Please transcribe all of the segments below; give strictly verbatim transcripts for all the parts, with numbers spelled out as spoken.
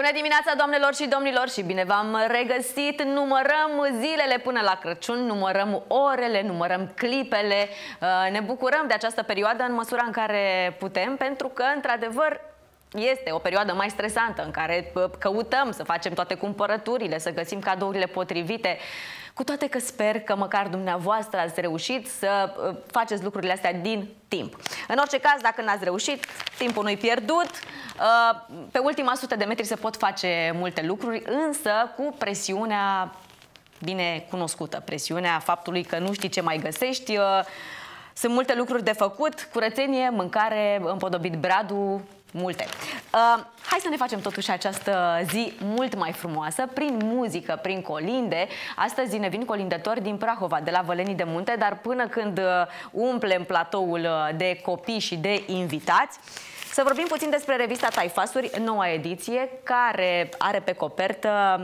Bună dimineața, doamnelor și domnilor, și bine v-am regăsit. Numărăm zilele până la Crăciun, numărăm orele, numărăm clipele. Ne bucurăm de această perioadă în măsura în care putem, pentru că, într-adevăr, este o perioadă mai stresantă în care căutăm să facem toate cumpărăturile, să găsim cadourile potrivite. Cu toate că sper că măcar dumneavoastră ați reușit să faceți lucrurile astea din timp. În orice caz, dacă n-ați reușit, timpul nu-i pierdut. Pe ultima sută de metri se pot face multe lucruri, însă cu presiunea bine cunoscută, presiunea faptului că nu știi ce mai găsești. Sunt multe lucruri de făcut, curățenie, mâncare, împodobit bradul, multe. Uh, hai să ne facem totuși această zi mult mai frumoasă prin muzică, prin colinde. Astăzi ne vin colindători din Prahova, de la Vălenii de Munte, dar până când umplem platoul de copii și de invitați, să vorbim puțin despre revista Taifasuri, noua ediție, care are pe copertă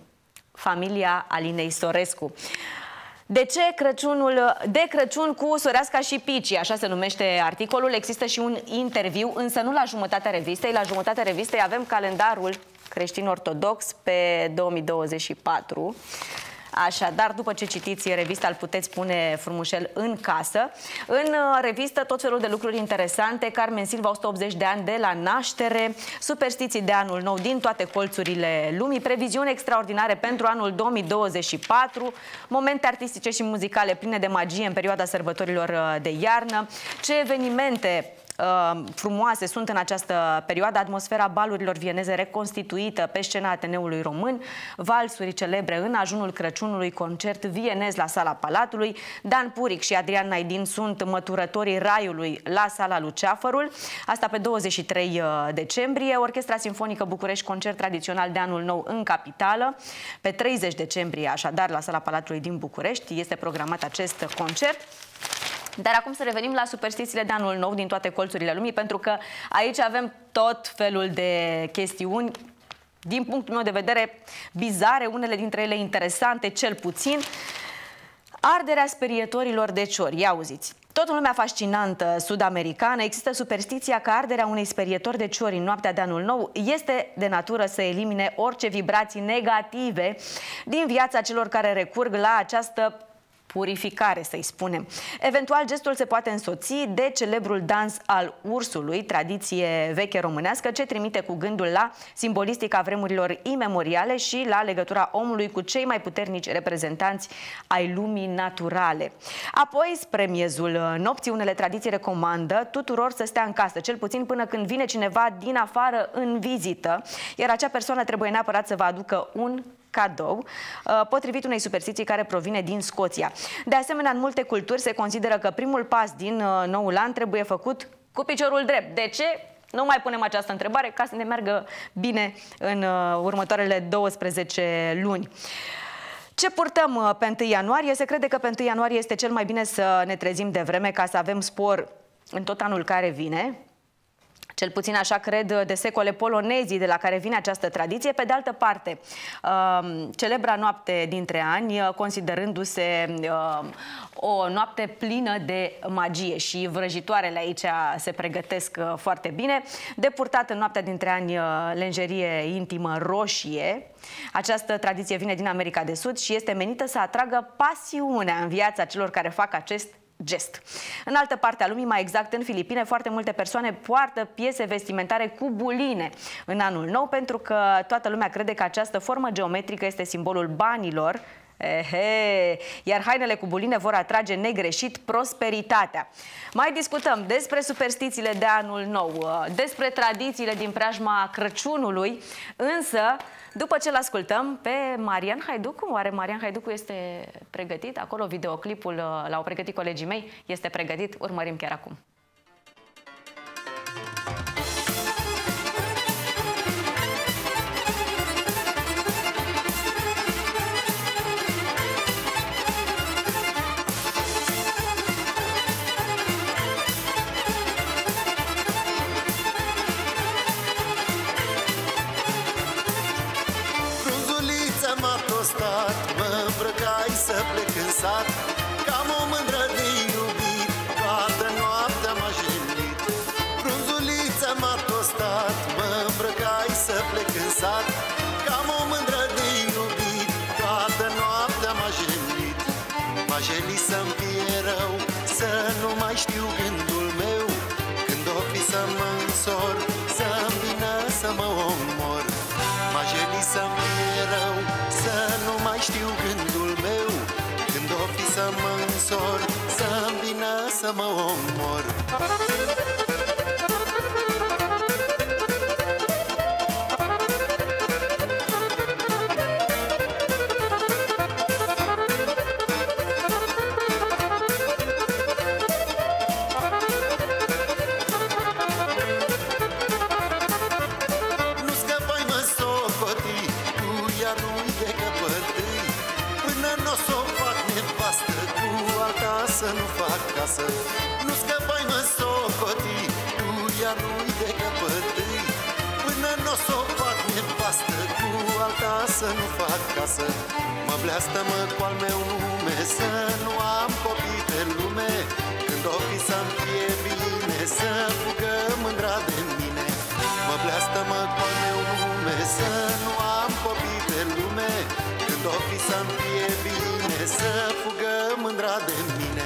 familia Alinei Sorescu. De ce Crăciunul, de Crăciun cu Soreasca și Pici, așa se numește articolul. Există și un interviu, însă nu la jumătatea revistei. La jumătatea revistei avem calendarul creștin-ortodox pe două mii douăzeci și patru. Așadar, după ce citiți revista, îl puteți pune frumușel în casă. În revistă tot felul de lucruri interesante. Carmen Silva, o sută optzeci de ani de la naștere, superstiții de anul nou din toate colțurile lumii, previziuni extraordinare pentru anul două mii douăzeci și patru, momente artistice și muzicale pline de magie în perioada sărbătorilor de iarnă, ce evenimente frumoase sunt în această perioadă, atmosfera balurilor vieneze reconstituită pe scena Ateneului Român, valsuri celebre în ajunul Crăciunului, concert vienez la Sala Palatului. Dan Puric și Adrian Naidin sunt măturătorii Raiului la Sala Luceafărul, asta pe douăzeci și trei decembrie. Orchestra Simfonică București, concert tradițional de anul nou în capitală, pe treizeci decembrie, așadar la Sala Palatului din București este programat acest concert. Dar acum să revenim la superstițiile de anul nou din toate colțurile lumii, pentru că aici avem tot felul de chestiuni, din punctul meu de vedere, bizare, unele dintre ele interesante, cel puțin. Arderea sperietorilor de ciori, ia auziți. Tot în lumea fascinantă sud-americană există superstiția că arderea unei sperietori de ciori în noaptea de anul nou este de natură să elimine orice vibrații negative din viața celor care recurg la această purificare, să-i spunem. Eventual, gestul se poate însoți de celebrul dans al ursului, tradiție veche românească, ce trimite cu gândul la simbolistica vremurilor imemoriale și la legătura omului cu cei mai puternici reprezentanți ai lumii naturale. Apoi, spre miezul nopții, unele tradiții recomandă tuturor să stea în casă, cel puțin până când vine cineva din afară în vizită, iar acea persoană trebuie neapărat să vă aducă un cadou, potrivit unei superstiții care provine din Scoția. De asemenea, în multe culturi se consideră că primul pas din noul an trebuie făcut cu piciorul drept. De ce? Nu mai punem această întrebare, ca să ne meargă bine în următoarele douăsprezece luni. Ce purtăm pe întâi ianuarie? Se crede că pe întâi ianuarie este cel mai bine să ne trezim de vreme ca să avem spor în tot anul care vine. Cel puțin așa cred de secole polonezii de la care vine această tradiție. Pe de altă parte, celebra noapte dintre ani, considerându-se o noapte plină de magie, și vrăjitoarele aici se pregătesc foarte bine. De purtat în noaptea dintre ani lenjerie intimă roșie. Această tradiție vine din America de Sud și este menită să atragă pasiunea în viața celor care fac acest gest. În altă parte a lumii, mai exact în Filipine, foarte multe persoane poartă piese vestimentare cu buline în anul nou, pentru că toată lumea crede că această formă geometrică este simbolul banilor. Ehe, iar hainele cu buline vor atrage negreșit prosperitatea. Mai discutăm despre superstițiile de anul nou, despre tradițiile din preajma Crăciunului, însă după ce l-ascultăm pe Marian Haiducu, oare Marian Haiducu este pregătit? Acolo videoclipul l-au pregătit colegii mei, este pregătit, urmărim chiar acum. Mă îmbrăcai să plec în sat, cam o mândră de iubit, toată noaptea m-a jignit. Frunzulița m-a tostat, mă îmbrăcai să plec în sat, însat, cam o mândră de iubit, toată noaptea m-a jelit. M-a jelit să-mi fie rău, să nu mai știu gândul meu, când o fi să mă însor, să-mi vină să mă omor. M-a jelit să-mi fie rău, să nu mai știu gândul meu, când o fi să mă însor, să-mi vină să mă omor. Să nu fac casă, nu scăpai mă socoti, cu ea nu-i de căpătâi, până n-o s-o fac nevastă, cu alta să nu fac casă. Mă bleastă-mă cu-al meu nume, să nu am copii pe lume, când o fi să-mi fie bine, să fugă mândra de mine. Mă bleastă-mă cu-al meu nume, să nu am copii pe lume, când o fi să-mi fie bine, să fugă mândra de mine.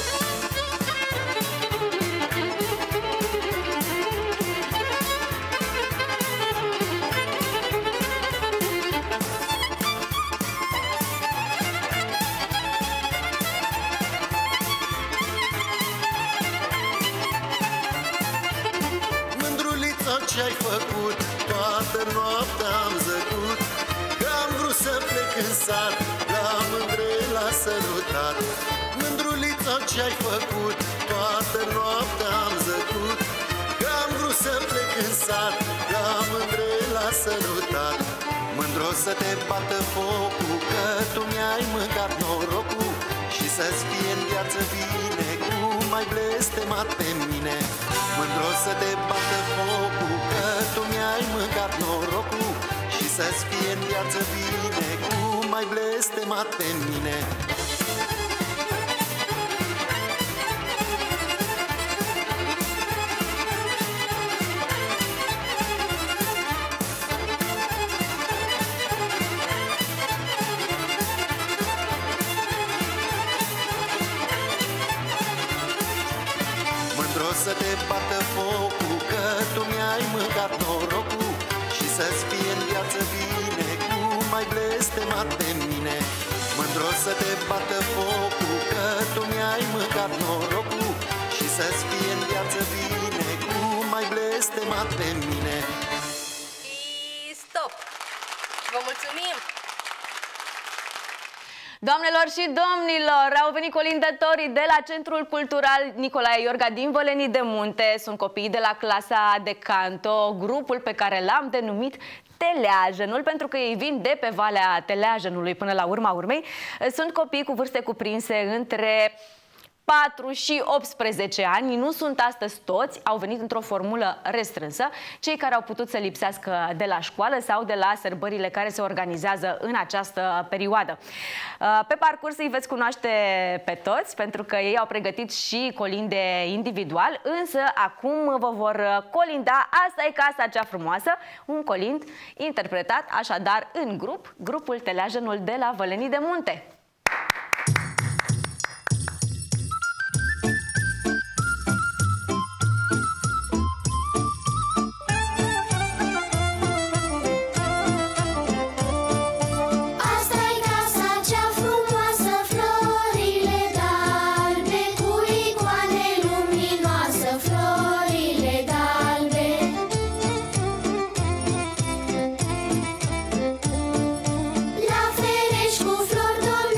Ce-ai făcut? Toată noaptea am zăcut, că am vrut să plec în sat, la mândre l-a sărutat. Mândruliță, ce-ai făcut? Toată noaptea am zăcut, că am vrut să plec în sat, la mândre l-a sărutat. Mândro să te bată focul, că tu mi-ai mâncat norocul, și să-ți fie în viață bine, cum ai blestemat pe mine. Mândro să te bată focul, că tu mi-ai mâncat norocul, și să-ți fie în viață bine, cum ai blestemat pe mine. Să te bată focul, că tu mi-ai mâncat norocul, și să-ți fie în viață bine, cum ai blestemat pe mine. Mândro să te bată focul, că tu mi-ai mâncat norocul, și să-ți fie în viață bine, cum ai blestemat pe mine. Stop! Vă mulțumim! Doamnelor și domnilor, au venit colindătorii de la Centrul Cultural Nicolae Iorga din Vălenii de Munte. Sunt copiii de la clasa de canto, grupul pe care l-am denumit Teleajănul, pentru că ei vin de pe Valea Teleajănului până la urma urmei. Sunt copii cu vârste cuprinse între patru și optsprezece ani, nu sunt astăzi toți, au venit într-o formulă restrânsă, cei care au putut să lipsească de la școală sau de la sărbările care se organizează în această perioadă. Pe parcurs îi veți cunoaște pe toți, pentru că ei au pregătit și colinde individual, însă acum vă vor colinda Asta e casa cea frumoasă, un colind interpretat așadar în grup, grupul Teleajănul de la Vălenii de Munte. La ferești cu flori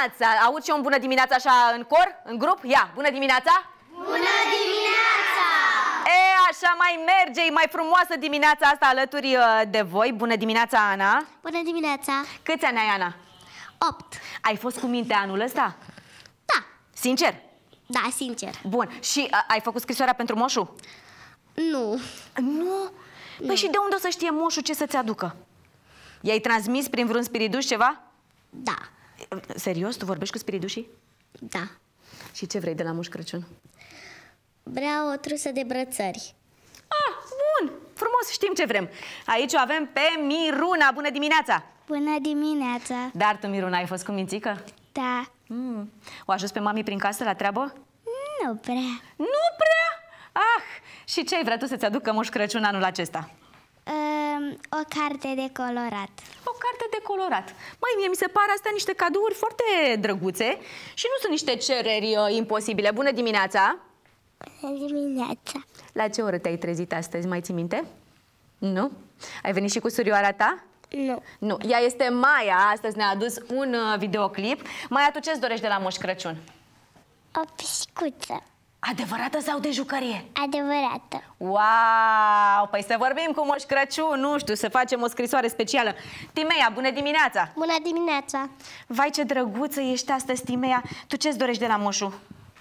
dimineața! Auzi și eu un bună dimineața așa în cor, în grup? Ia, bună dimineața! Bună dimineața! E, așa mai merge, e mai frumoasă dimineața asta alături de voi. Bună dimineața, Ana! Bună dimineața! Câți ani ai, Ana? opt. Ai fost cu minte anul ăsta? Da. Sincer? Da, sincer. Bun, și a, ai făcut scrisoarea pentru moșu? Nu. Nu? Păi nu. Și de unde o să știe moșu ce să-ți aducă? I-ai transmis prin vreun spiriduș ceva? Da. Serios? Tu vorbești cu spiridușii? Da. Și ce vrei de la Moș Crăciun? Vreau o trusă de brățări. Ah, bun! Frumos, știm ce vrem. Aici o avem pe Miruna. Bună dimineața! Bună dimineața! Dar tu, Miruna, ai fost cu mințică? Da. Mm. O ajuns pe mami prin casă la treabă? Nu prea. Nu prea? Ah! Și ce ai vrea tu să-ți aducă Moș Crăciun anul acesta? Um, o carte de colorat. O carte de colorat. Mai mie mi se pare astea niște cadouri foarte drăguțe și nu sunt niște cereri uh, imposibile. Bună dimineața! Bună dimineața! La ce oră te-ai trezit astăzi? Mai ții minte? Nu? Ai venit și cu surioara ta? Nu. Nu. Ea este Maia. Astăzi ne-a adus un uh, videoclip. Maia, tu ce-ți dorești de la Moș Crăciun? O piscuță. Adevărată sau de jucărie? Adevărată. Wow! Păi să vorbim cu Moș Crăciun, nu știu, să facem o scrisoare specială. Timeia, bună dimineața! Bună dimineața! Vai, ce drăguță ești astăzi, Timeia. Tu ce-ți dorești de la moșu?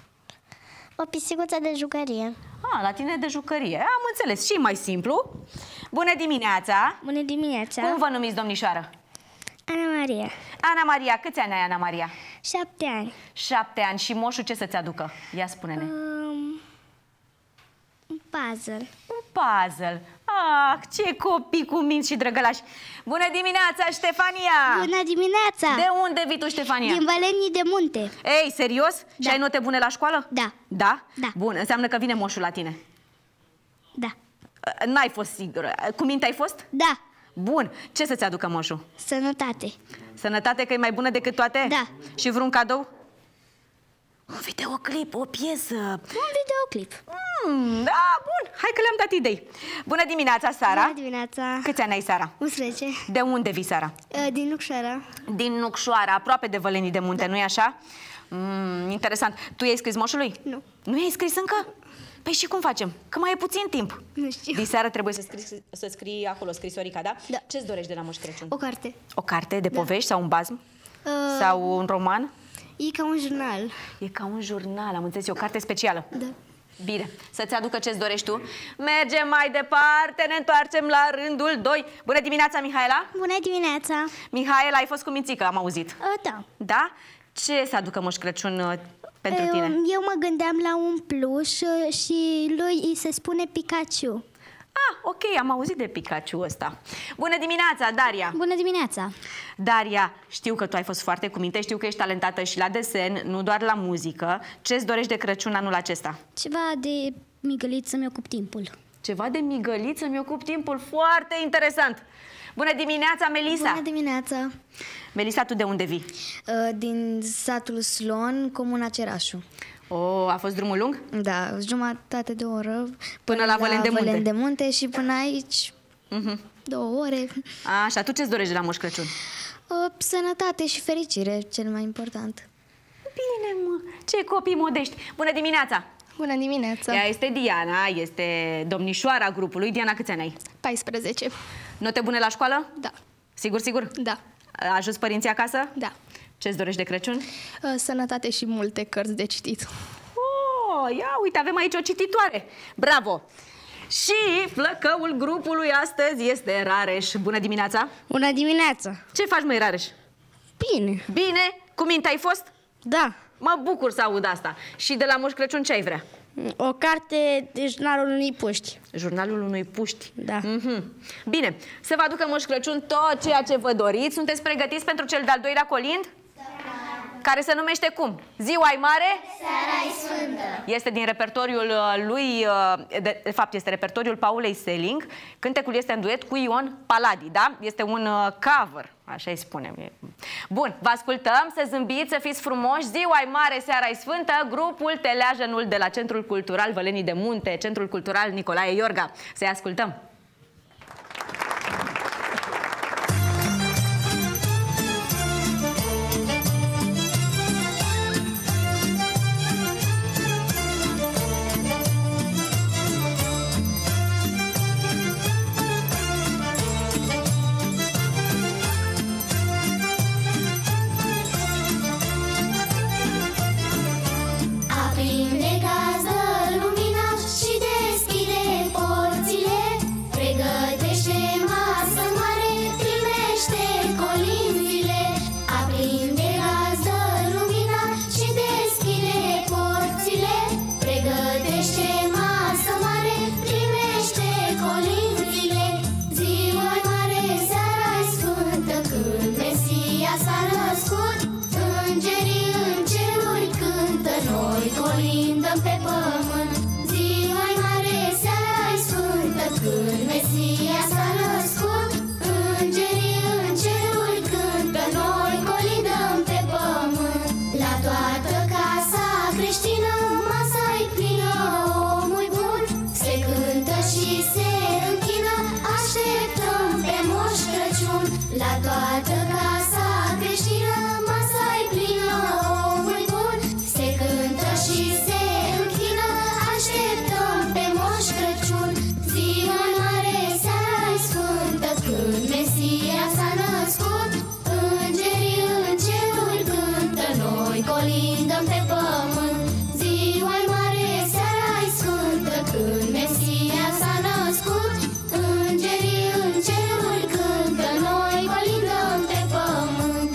O pisicuță de jucărie. Ah, la tine de jucărie. Am înțeles. Și mai simplu. Bună dimineața! Bună dimineața! Cum vă numiți, domnișoară? Ana Maria. Ana Maria. Câți ani ai, Ana Maria? Șapte ani. Șapte ani. Și moșul ce să-ți aducă? Ia spune-ne. Um, un puzzle. Un puzzle. Ah, ce copii cu minți și drăgălași. Bună dimineața, Ștefania! Bună dimineața! De unde vii tu, Ștefania? Din Vălenii de Munte. Ei, serios? Da. Și ai note bune la școală? Da. Da? Da. Bun, înseamnă că vine moșul la tine. Da. N-ai fost sigură. Cu minte ai fost? Da. Bun. Ce să-ți aducă moșul? Sănătate. Sănătate, că e mai bună decât toate? Da. Și vreun cadou? Un videoclip, o piesă. Un videoclip. Mm, da, bun. Hai că le-am dat idei. Bună dimineața, Sara. Bună dimineața. Câți ani ai, Sara? unsprezece. De unde vii, Sara? Din Nucșoara. Din Nucșoara, aproape de Vălenii de Munte, da. Nu-i așa? Mm, interesant. Tu i-ai scris moșului? Nu. Nu i-ai scris încă? Păi și cum facem? Că mai e puțin timp. Nu știu. Diseară trebuie să scrii, să scrii acolo scrisorica, da? Da. Ce-ți dorești de la Moș Crăciun? O carte. O carte de povești sau un bazm? Uh, Sau un roman? E ca un jurnal. E ca un jurnal, am înțeles, e o carte specială. Da. Bine, să-ți aducă ce-ți dorești tu. Mergem mai departe, ne întoarcem la rândul doi. Bună dimineața, Mihaela! Bună dimineața. Mihaela, ai fost cu mințică, am auzit. Uh, da. Da? Ce să aducă Moș Crăciun uh, pentru tine? Eu mă gândeam la un pluș și lui îi se spune Pikachu. Ah, ok, am auzit de Pikachu ăsta. Bună dimineața, Daria! Bună dimineața. Daria, știu că tu ai fost foarte cu minte, știu că ești talentată și la desen, nu doar la muzică. Ce-ți dorești de Crăciun anul acesta? Ceva de migălit să-mi ocup timpul. Ceva de migălit să-mi ocup timpul, foarte interesant. Bună dimineața, Melisa! Bună dimineața. Melisa, tu de unde vii? Din satul Slon, comuna Cerașu. Oh, a fost drumul lung? Da, jumătate de oră până, Până la Vălen de Munte. Vălen de Munte și până aici Uh-huh. două ore. Așa, tu ce-ți dorești de la Moș Crăciun? Uh, Sănătate și fericire, cel mai important. Bine, mă, ce copii modești! Bună dimineața! Bună dimineața! Ea este Diana, este domnișoara grupului. Diana, câți ani ai? paisprezece. Note bune la școală? Da. Sigur, sigur? Da. A ajuns părinții acasă? Da. Ce-ți dorești de Crăciun? Uh, Sănătate și multe cărți de citit. Oh, ia uite, avem aici o cititoare. Bravo! Și flăcăul grupului astăzi este Rareș. Bună dimineața! Bună dimineața! Ce faci, măi, Rareș? Bine. Bine? Cu minte ai fost? Da. Mă bucur să aud asta. Și de la Moș Crăciun ce ai vrea? O carte de jurnalul unui puști. Jurnalul unui puști. Da. Mm-hmm. Bine, să vă aducă Moș Crăciun tot ceea ce vă doriți. Sunteți pregătiți pentru cel de-al doilea colind? Da. Care se numește cum? Ziua-i mare? Seara-i sfântă. Este din repertoriul lui, de, de fapt este repertoriul Paulei Seling. Cântecul este în duet cu Ion Paladi, da? Este un cover, așa îi spunem. Bun, vă ascultăm, să zâmbiți, să fiți frumoși. Ziua-i mare, seara-i sfântă. Grupul Teleajănul de la Centrul Cultural Vălenii de Munte, Centrul Cultural Nicolae Iorga. Să-i ascultăm. colindăm pe pământ. Ziua-i mare, seara-i sfântă, când Mesia s-a născut. Îngerii în ceruri cântă, noi colindăm pe pământ.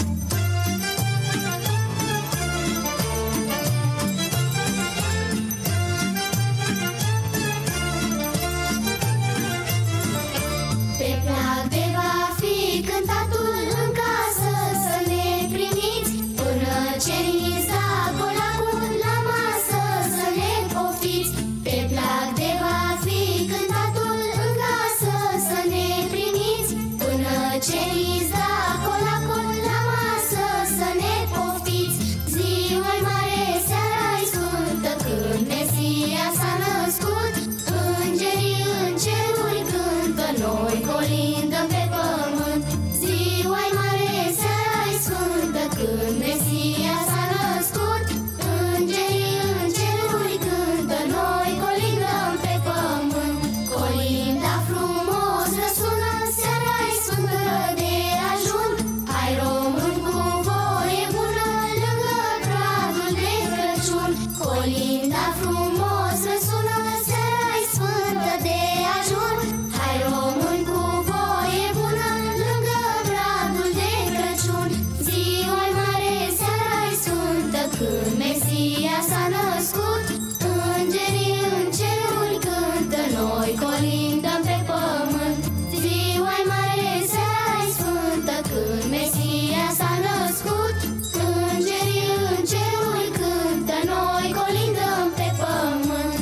Pe plac de va fi cântatul în casă, să ne primiți, până ceriți da colacul la masă, să ne poftiți. Pe plac de va fi cântatul în casă, să ne primiți, până ceriți da colacul la masă, să ne poftiți. Ziua-i mare, seara-i sfântă, când Mesia s-a născut. Îngerii în ceruri cântă, noi colindăm pe pământ. Ziua-i mare, seara-i sfântă, când Mesia s-a născut. Îngerii în ceruri cântă, noi colindăm pe pământ. Colinda frumos răsună, seara-i sfântă de ajun. Hai român cu voie bună, lângă pradul de Crăciun. Colinda frumos răsună, seara-i sfântă de ajun. Hai român cu voie bună, lângă pradul de Crăciun. Ziua-i mare, seara-i sfântă, când Mesia s-a născut. Îngerii în ceruri cântă, noi colindăm pe pământ. Ziua-i mare, seara-i sfântă, când Mesia s-a născut. Îngerii în ceruri cântă, noi colindăm pe pământ.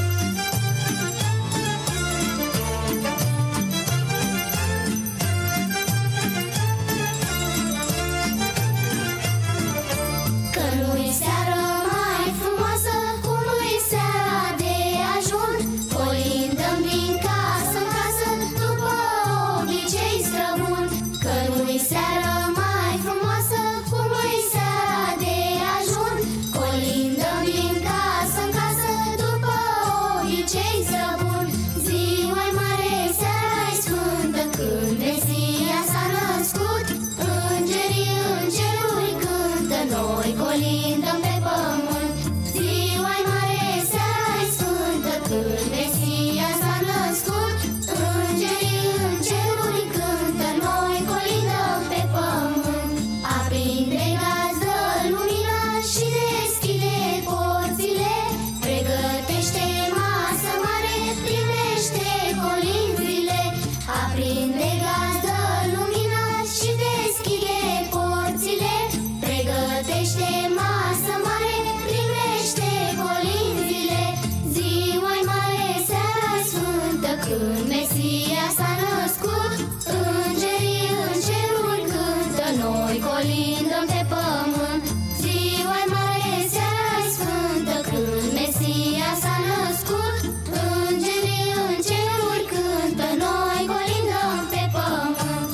Că nu-i seară mai frumoasă, cum e seara de ajun. Colindăm din casă în casă, după obicei străbun. Că nu-i seară mai frumoasă, cum e seara de ajun. Colindăm din casă în casă, după obicei străbun. Ziua-i mare, seara-i sfântă, când Mesia s-a născut. Îngerii în ceruri cântă, noi colindăm pe pământ. Ziua-i mare, seara-i sfântă, când Mesia s-a născut. Îngerii în ceruri cântă, noi colindăm pe pământ. Aprinde gazdă lumina și deschide porțile. Pregătește masă mare, primește colinzile. Aprinde gazdă lumina și deschide porțile. Pregătește masă mare, primește colinzile. Ziua-i mare, seara-i sfântă, când Mesia s-a născut. Îngerii în ceruri cântă, noi colindăm pe pământ. Ziua-i mare, seara-i sfântă, când Mesia s-a născut. Îngerii în ceruri cântă, noi colindăm pe pământ.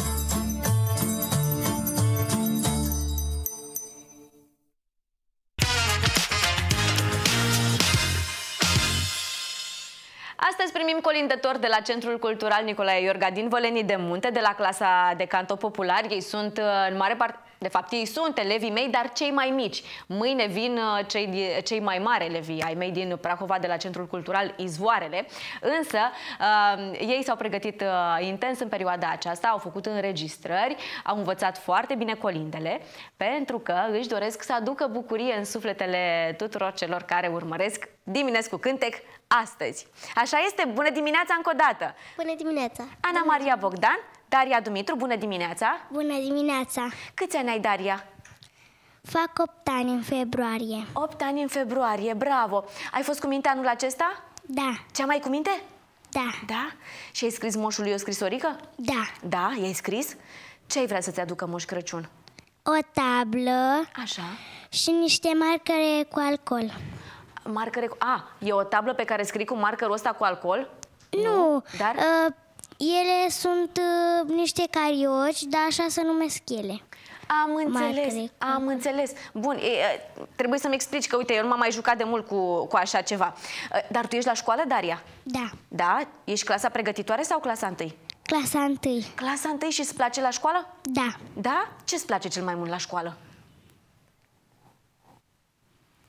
Astăzi primim colindători de la Centrul Cultural Nicolae Iorga din Vălenii de Munte, de la clasa de canto popular. Ei sunt în mare parte, de fapt ei sunt elevii mei, dar cei mai mici. Mâine vin cei, cei mai mari elevii ai mei din Prahova, de la Centrul Cultural Izvoarele. Însă uh, ei s-au pregătit uh, intens în perioada aceasta, au făcut înregistrări, au învățat foarte bine colindele, pentru că își doresc să aducă bucurie în sufletele tuturor celor care urmăresc Diminescu Cântec astăzi. Așa este, bună dimineața încă o dată! Bună dimineața! Ana Maria Bogdan, Daria Dumitru, bună dimineața! Bună dimineața! Câți ani ai, Daria? Fac opt ani în februarie. opt ani în februarie, bravo! Ai fost cu minte anul acesta? Da. Cea mai cu minte? Da. Da? Și ai scris moșului o scrisorică? Da. Da, i-ai scris? Ce ai vrea să-ți aducă Moș Crăciun? O tablă. Așa. Și niște marcare cu alcool. Marcare cu... A, e o tablă pe care scrii cu markerul ăsta cu alcool? Nu. Dar? Uh, ele sunt uh, niște carioci, dar așa se numesc ele. Am înțeles, Marcare. am înțeles. Bun, e, trebuie să-mi explici că, uite, eu nu m-am mai jucat de mult cu, cu așa ceva. Dar tu ești la școală, Daria? Da. Da? Ești clasa pregătitoare sau clasa întâi? Clasa întâi. Clasa întâi și îți place la școală? Da. Da? Ce îți place cel mai mult la școală?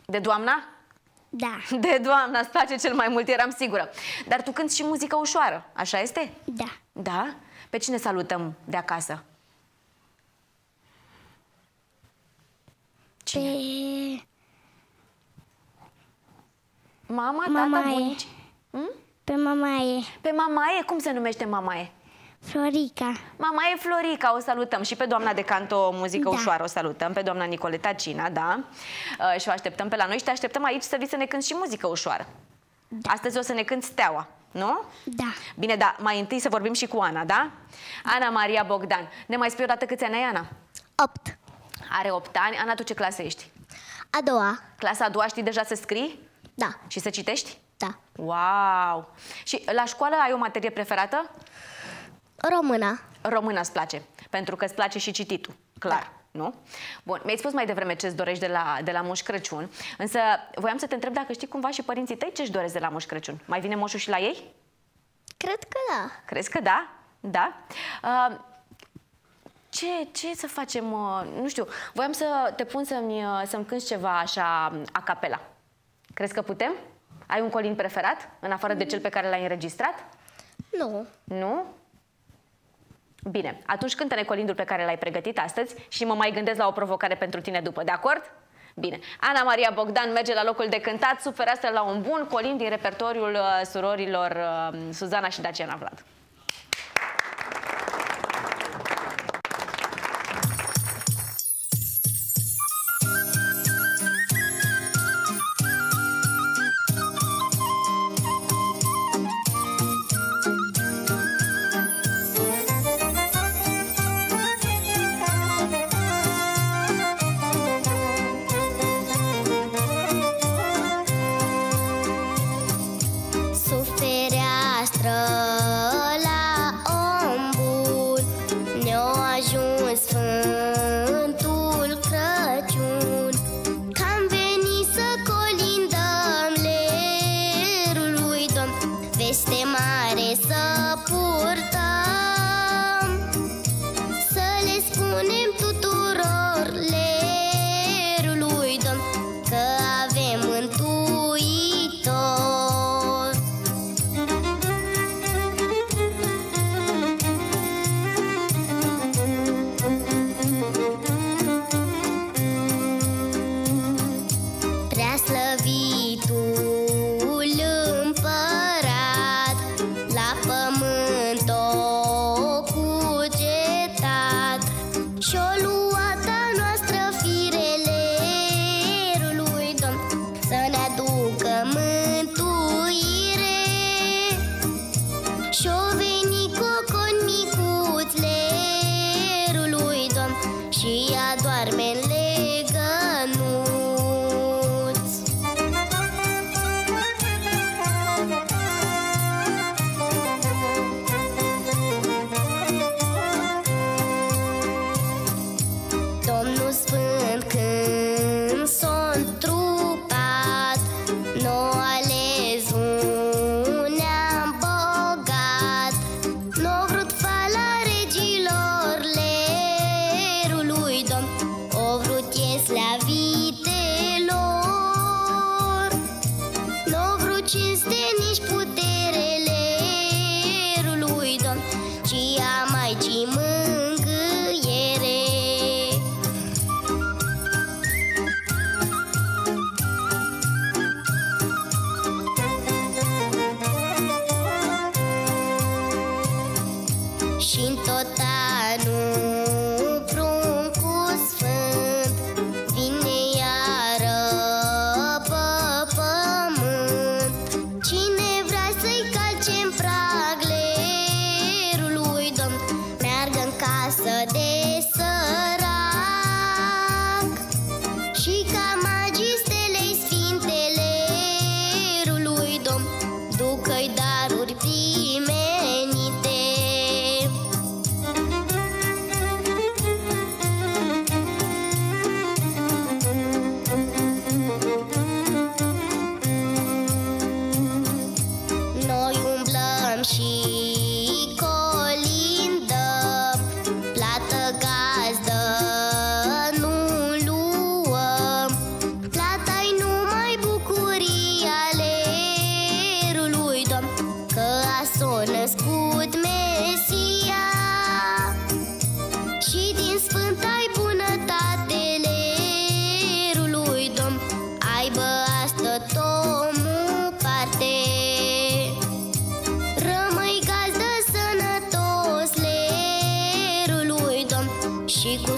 De doamna? Da. De doamna, îți place cel mai mult, eram sigură. Dar tu cânti și muzică ușoară, așa este? Da. Da? Pe cine salutăm de acasă? Pe Mama, Mama tata, e. bunici? Hmm? pe mamaie Pe Mamaie, cum se numește Mamaie? Florica. Mamaie Florica, o salutăm. Și pe doamna de canto, muzică Da. ușoară, o salutăm. Pe doamna Nicoleta Cina, da. Uh, și o așteptăm pe la noi și te așteptăm aici să vii să ne cânti și muzică ușoară. Da. Astăzi o să ne cânti Steaua, nu? Da. Bine, da, mai întâi să vorbim și cu Ana, da? Ana Maria Bogdan. Ne mai spui o dată câți ani ai, Ana? Opt. Are opt ani. Ana, tu ce clasă ești? A doua. Clasa a doua, știi deja să scrii? Da. Și să citești? Da. Wow! Și la școală ai o materie preferată? Română. Română îți place, pentru că îți place și cititul, clar, da. Nu? Bun, mi-ai spus mai devreme ce îți dorești de la, de la Moș Crăciun, însă voiam să te întreb dacă știi cumva și părinții tăi ce-și doresc de la Moș Crăciun. Mai vine moșul și la ei? Cred că da. Crezi că da? Da? Uh, ce, ce să facem? Uh, nu știu, voiam să te pun să-mi să-mi cânti ceva așa a capela. Crezi că putem? Ai un colind preferat, în afară de cel pe care l-ai înregistrat? Nu. Nu? Bine, atunci cântă-ne colindul pe care l-ai pregătit astăzi și mă mai gândesc la o provocare pentru tine după, de acord? Bine. Ana Maria Bogdan merge la locul de cântat, super astfel la un bun colind din repertoriul uh, surorilor uh, Suzana și Daciana Vlad. Sub fereastră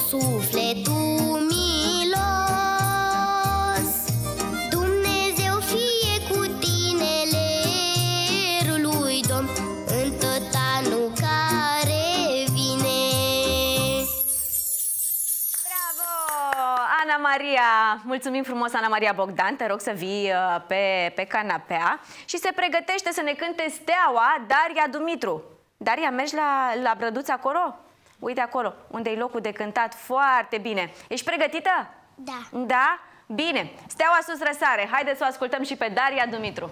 sufletul milos. Dumnezeu fie cu tine, lerului Domn, în tot anul care vine. Bravo! Ana Maria, mulțumim frumos, Ana Maria Bogdan, te rog să vii uh, pe, pe canapea și se pregătește să ne cânte Steaua Daria Dumitru. Daria, mergi la, la Brăduț acolo? Uite acolo, unde e locul de cântat. Foarte bine. Ești pregătită? Da. Da? Bine. Steaua sus răsare. Haideți să o ascultăm și pe Daria Dumitru.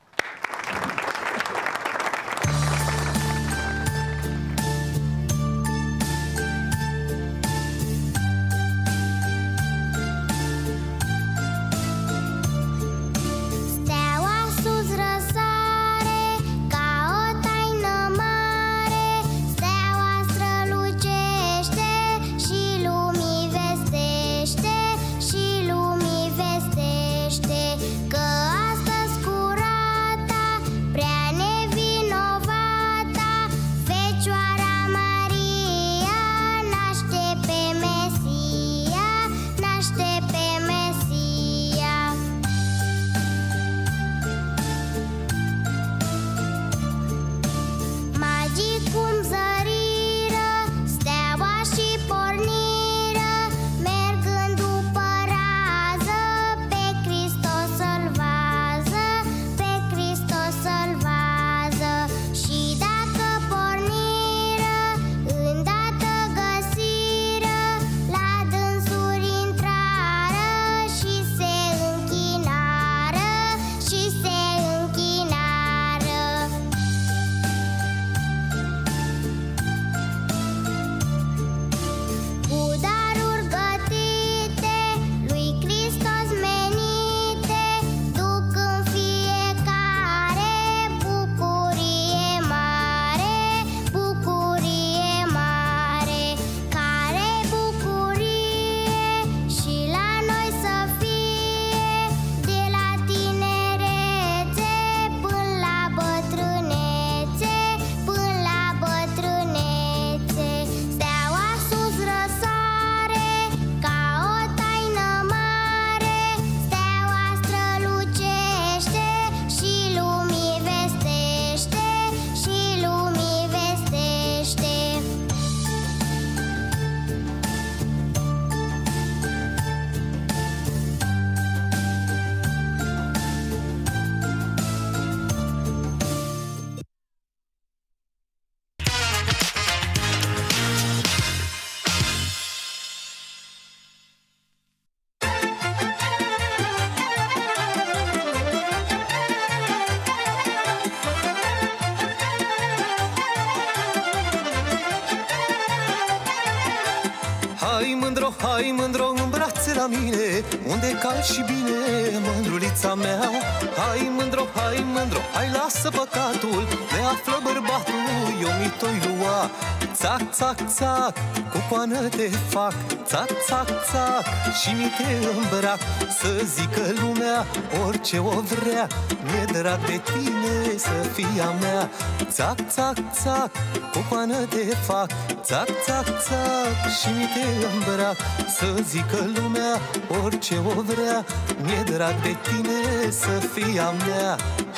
Hai mândro, hai mândro, în brațe la mine, unde cal și bine, mândrulița mea. Hai mândro, hai mândro, hai lasă păcatul, ne află bărbatul, eu mi toi lua. Țac, țac, țac, cu coană te fac, țac, țac, țac, și mi te îmbrac. Să zică lumea orice o vrea, mi-e drag de tine să fii a mea. Țac, țac, țac, cu coană te fac, țac, țac, țac, și mi te îmbrac. Să zică lumea orice o vrea, mi-e drag de tine să fii a mea.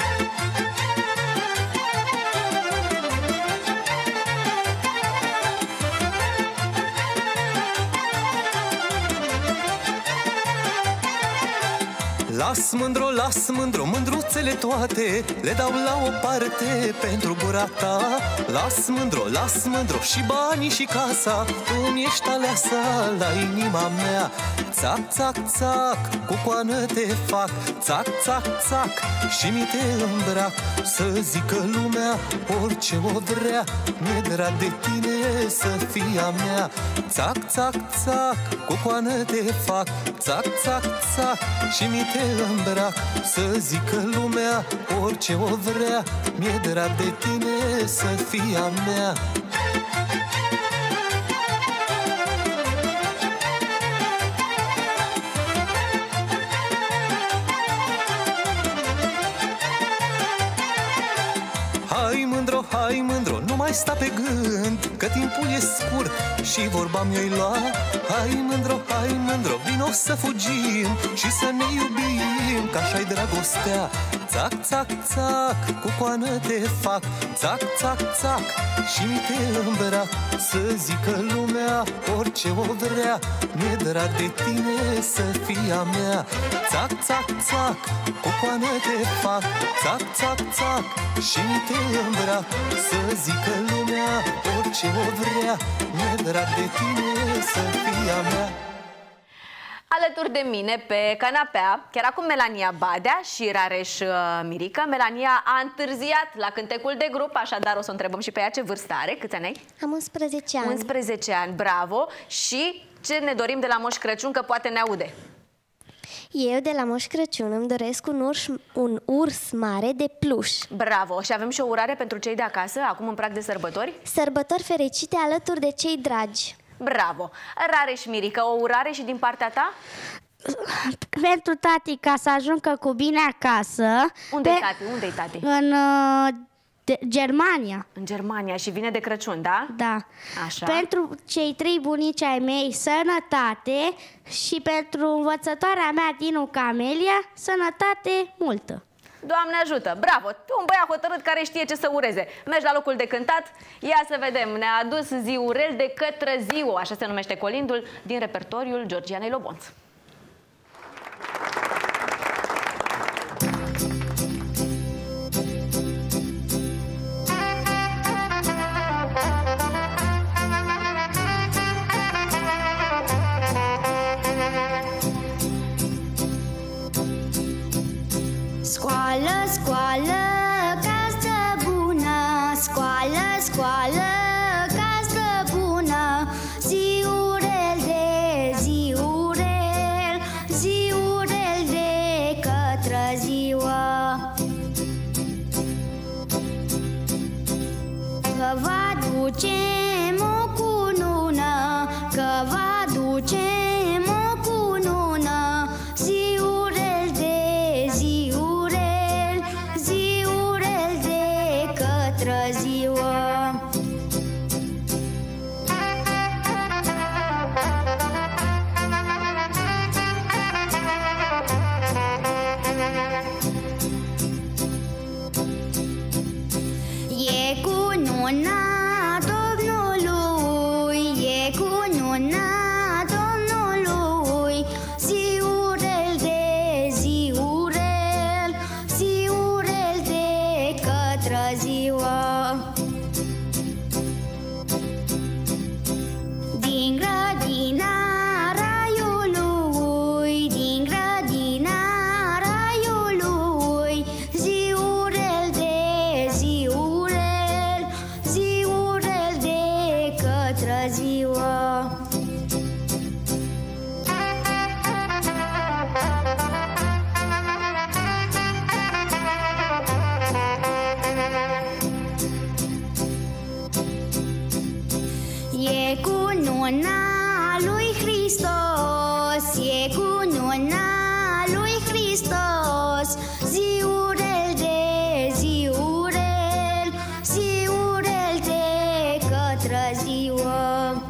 Las mândro, las mândro, mândruțele toate le dau la o parte pentru gura ta. Las mândro, las mândro, și banii și casa, tu mi-ești aleasa la inima mea. Țac, țac, țac, cu coană te fac, țac, țac, țac, și mi te îmbrac. Să zică lumea orice o vrea, mi-e drag de tine să fii a mea. Țac, țac, țac, cu coană te fac, țac, țac, țac, și mi te îmbrac. Să zică lumea orice o vrea, mi-e drag de tine să fii a mea. Hai mândro, hai mândro, nu mai mai sta pe gând, că timpul e scurt și vorba mi-ai lua. Hai mândro, hai mândro, vino să fugim și să ne iubim, că așa-i dragostea. Țac, țac, țac, cu coană te fac, țac, țac, țac, și mi te îmbrac. Să zică lumea orice o vrea, mi-e drag de tine să fii a mea. Țac, țac, țac, cu coană te fac, țac, țac, țac, și mi te îmbrac. Să zică lumea orice o vrea, mi-e drag de tine să fii a mea. Alături de mine pe canapea, chiar acum Melania Badea și Rareș Mirica. Melania a întârziat la cântecul de grup, așadar o să o întrebăm și pe ea ce vârstă are. Câți ani ai? Am unsprezece ani. unsprezece ani, bravo! Și ce ne dorim de la Moș Crăciun, că poate ne aude? Eu de la Moș Crăciun îmi doresc un urs, un urs mare de pluș. Bravo! Și avem și o urare pentru cei de acasă, acum în prag de sărbători? Sărbători fericite alături de cei dragi. Bravo! Rareș Mirica, o urare și din partea ta? Pentru tati, ca să ajungă cu bine acasă. Unde-i tati? Unde-i tati? În uh, de, Germania. În Germania și vine de Crăciun, da? Da. Așa. Pentru cei trei bunici ai mei, sănătate, și pentru învățătoarea mea, Dinu Camelia, sănătate multă. Doamne ajută! Bravo! Un băiat hotărât care știe ce să ureze. Mergi la locul de cântat? Ia să vedem. Ne-a adus Ziurel de către Ziu, așa se numește colindul, din repertoriul Georgianei Lobonț. Scoală, scoală, gazdă bună, scoală, scoală, gazdă bună, ziurel de ziurel, ziurel de către ziua. Că va duce o cunună, că va duce o cunună, ziurel de ziurel, ziurel de către ziua. E cununa Domnului, e cununa Domnului, ziurel de ziurel, ziurel de către ziua. Din grădina raiului, din grădina raiului, ziurel de ziurel, ziurel de către ziua. E cununa lui Hristos, e cununa lui Hristos, ziurel de ziurel, ziurel de către ziua.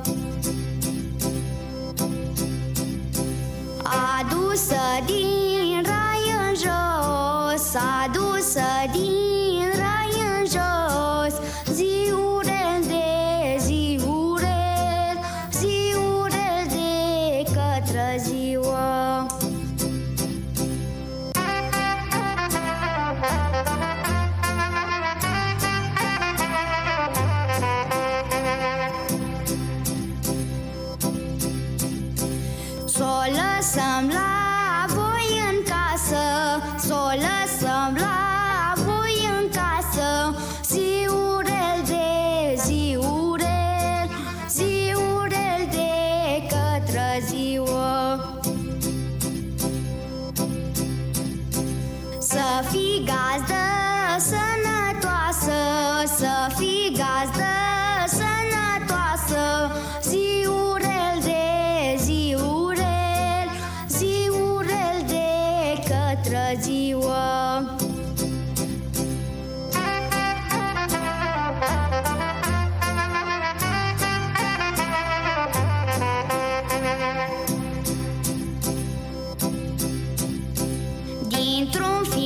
Adusă din rai în jos, adusă din rai în jos, ziurel de ziurel, ziurel de către ziua. S-o lăsăm la voi în casă, s-o lăsăm la voi în casă, ziurel de ziurel, ziurel de către ziua. Să fii gazdă sănătoasă, să fii gazdă sănătoasă, ziurel de ziurel, ziurel de către ziua.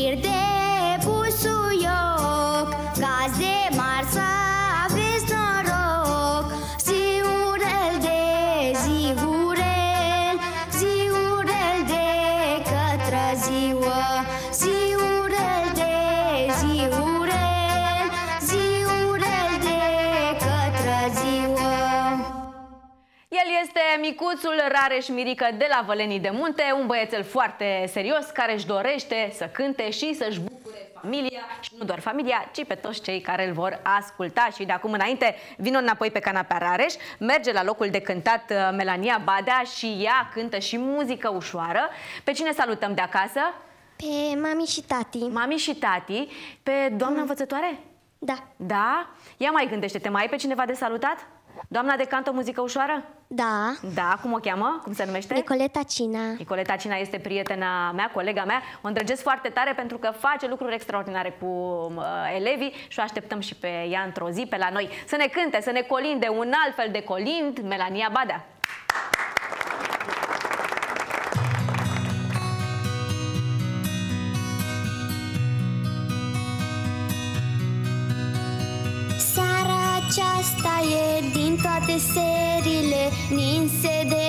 șir de busuioc, gaze mari să aveți noroc. Ziurel de ziurel, ziurel de către ziua, ziurel de ziurel, ziurel de către ziua. El este micuțul Rareș Mirică de la Vălenii de Munte, un băiețel foarte serios care își dorește să cânte și să-și bucure familia și nu doar familia, ci pe toți cei care îl vor asculta. Și de acum înainte vin înapoi pe canapea Rareș, merge la locul de cântat Melania Badea și ea cântă și muzică ușoară. Pe cine salutăm de acasă? Pe mami și tati. Mami și tati. Pe doamna învățătoare? Da. Da? Ia mai gândește-te, mai ai pe cineva de salutat? Doamna de cantă muzică ușoară? Da. Da, cum o cheamă? Cum se numește? Nicoleta Cina. Nicoleta Cina este prietena mea, colega mea. O îndrăgesc foarte tare pentru că face lucruri extraordinare cu uh, elevii și o așteptăm și pe ea într-o zi pe la noi. Să ne cânte, să ne colinde un alt fel de colind, Melania Badea. Aceasta e din toate serile ninse de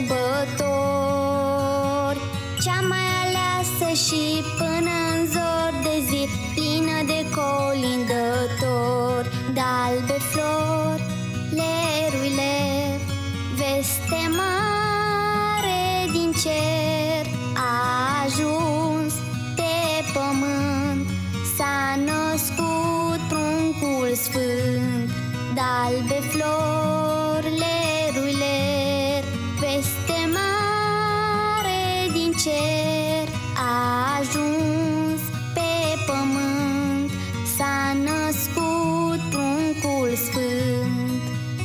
sărbători, cea mai aleasă și până în zor de zi, plină de colindători. De-albe flori, leruile, veste mare din cer, a ajuns pe pământ, s-a născut pruncul sfânt. De-albe flori, leruile, veste mare din cer, a ajuns pe pământ, s-a născut pruncul sfânt.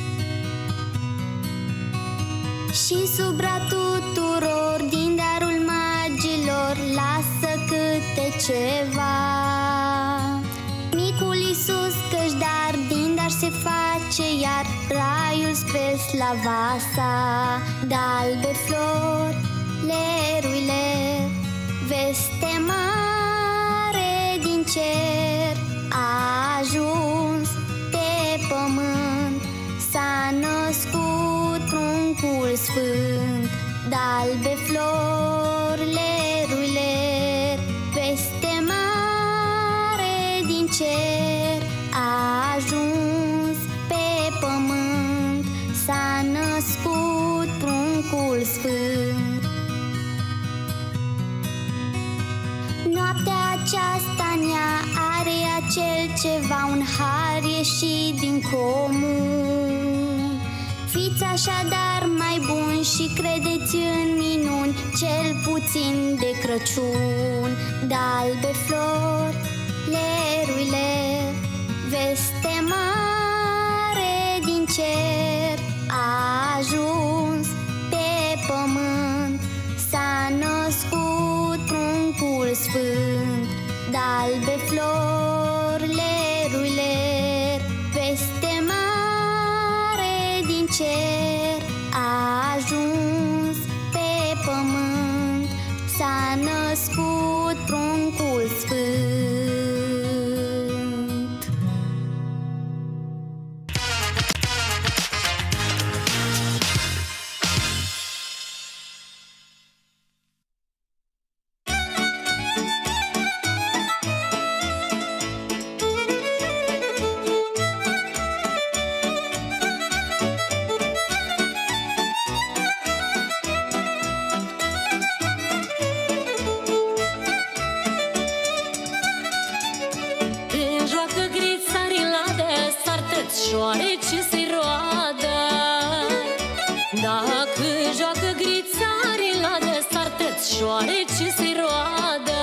Și sub braț tuturor din darul magilor lasă câte ceva. Micul Iisus că-și dar din dar se face iar raiul spre slava sa. De-albe flori, leruile, veste mare din cer, a ajuns pe pământ, s-a născut pruncul sfânt. De-albe flori, leruile, veste mare din cer, a ajuns pe pământ, s-a născut pruncul sfânt. Noaptea aceasta nea are acel ceva, un har ieșit din comun. Fiți așadar mai buni și credeți în minuni, cel puțin de Crăciun. De-albe flori, leruile, veste mare din cer, a ajuns pe pământ, s-a născut pruncul sfânt. De-albe flori, leruile, veste mare din cer, a ajuns pe pământ, s-a născut pruncul sfânt. Șoareci se roadă, dacă joacă grițarii la desartăți, șoareci se roadă.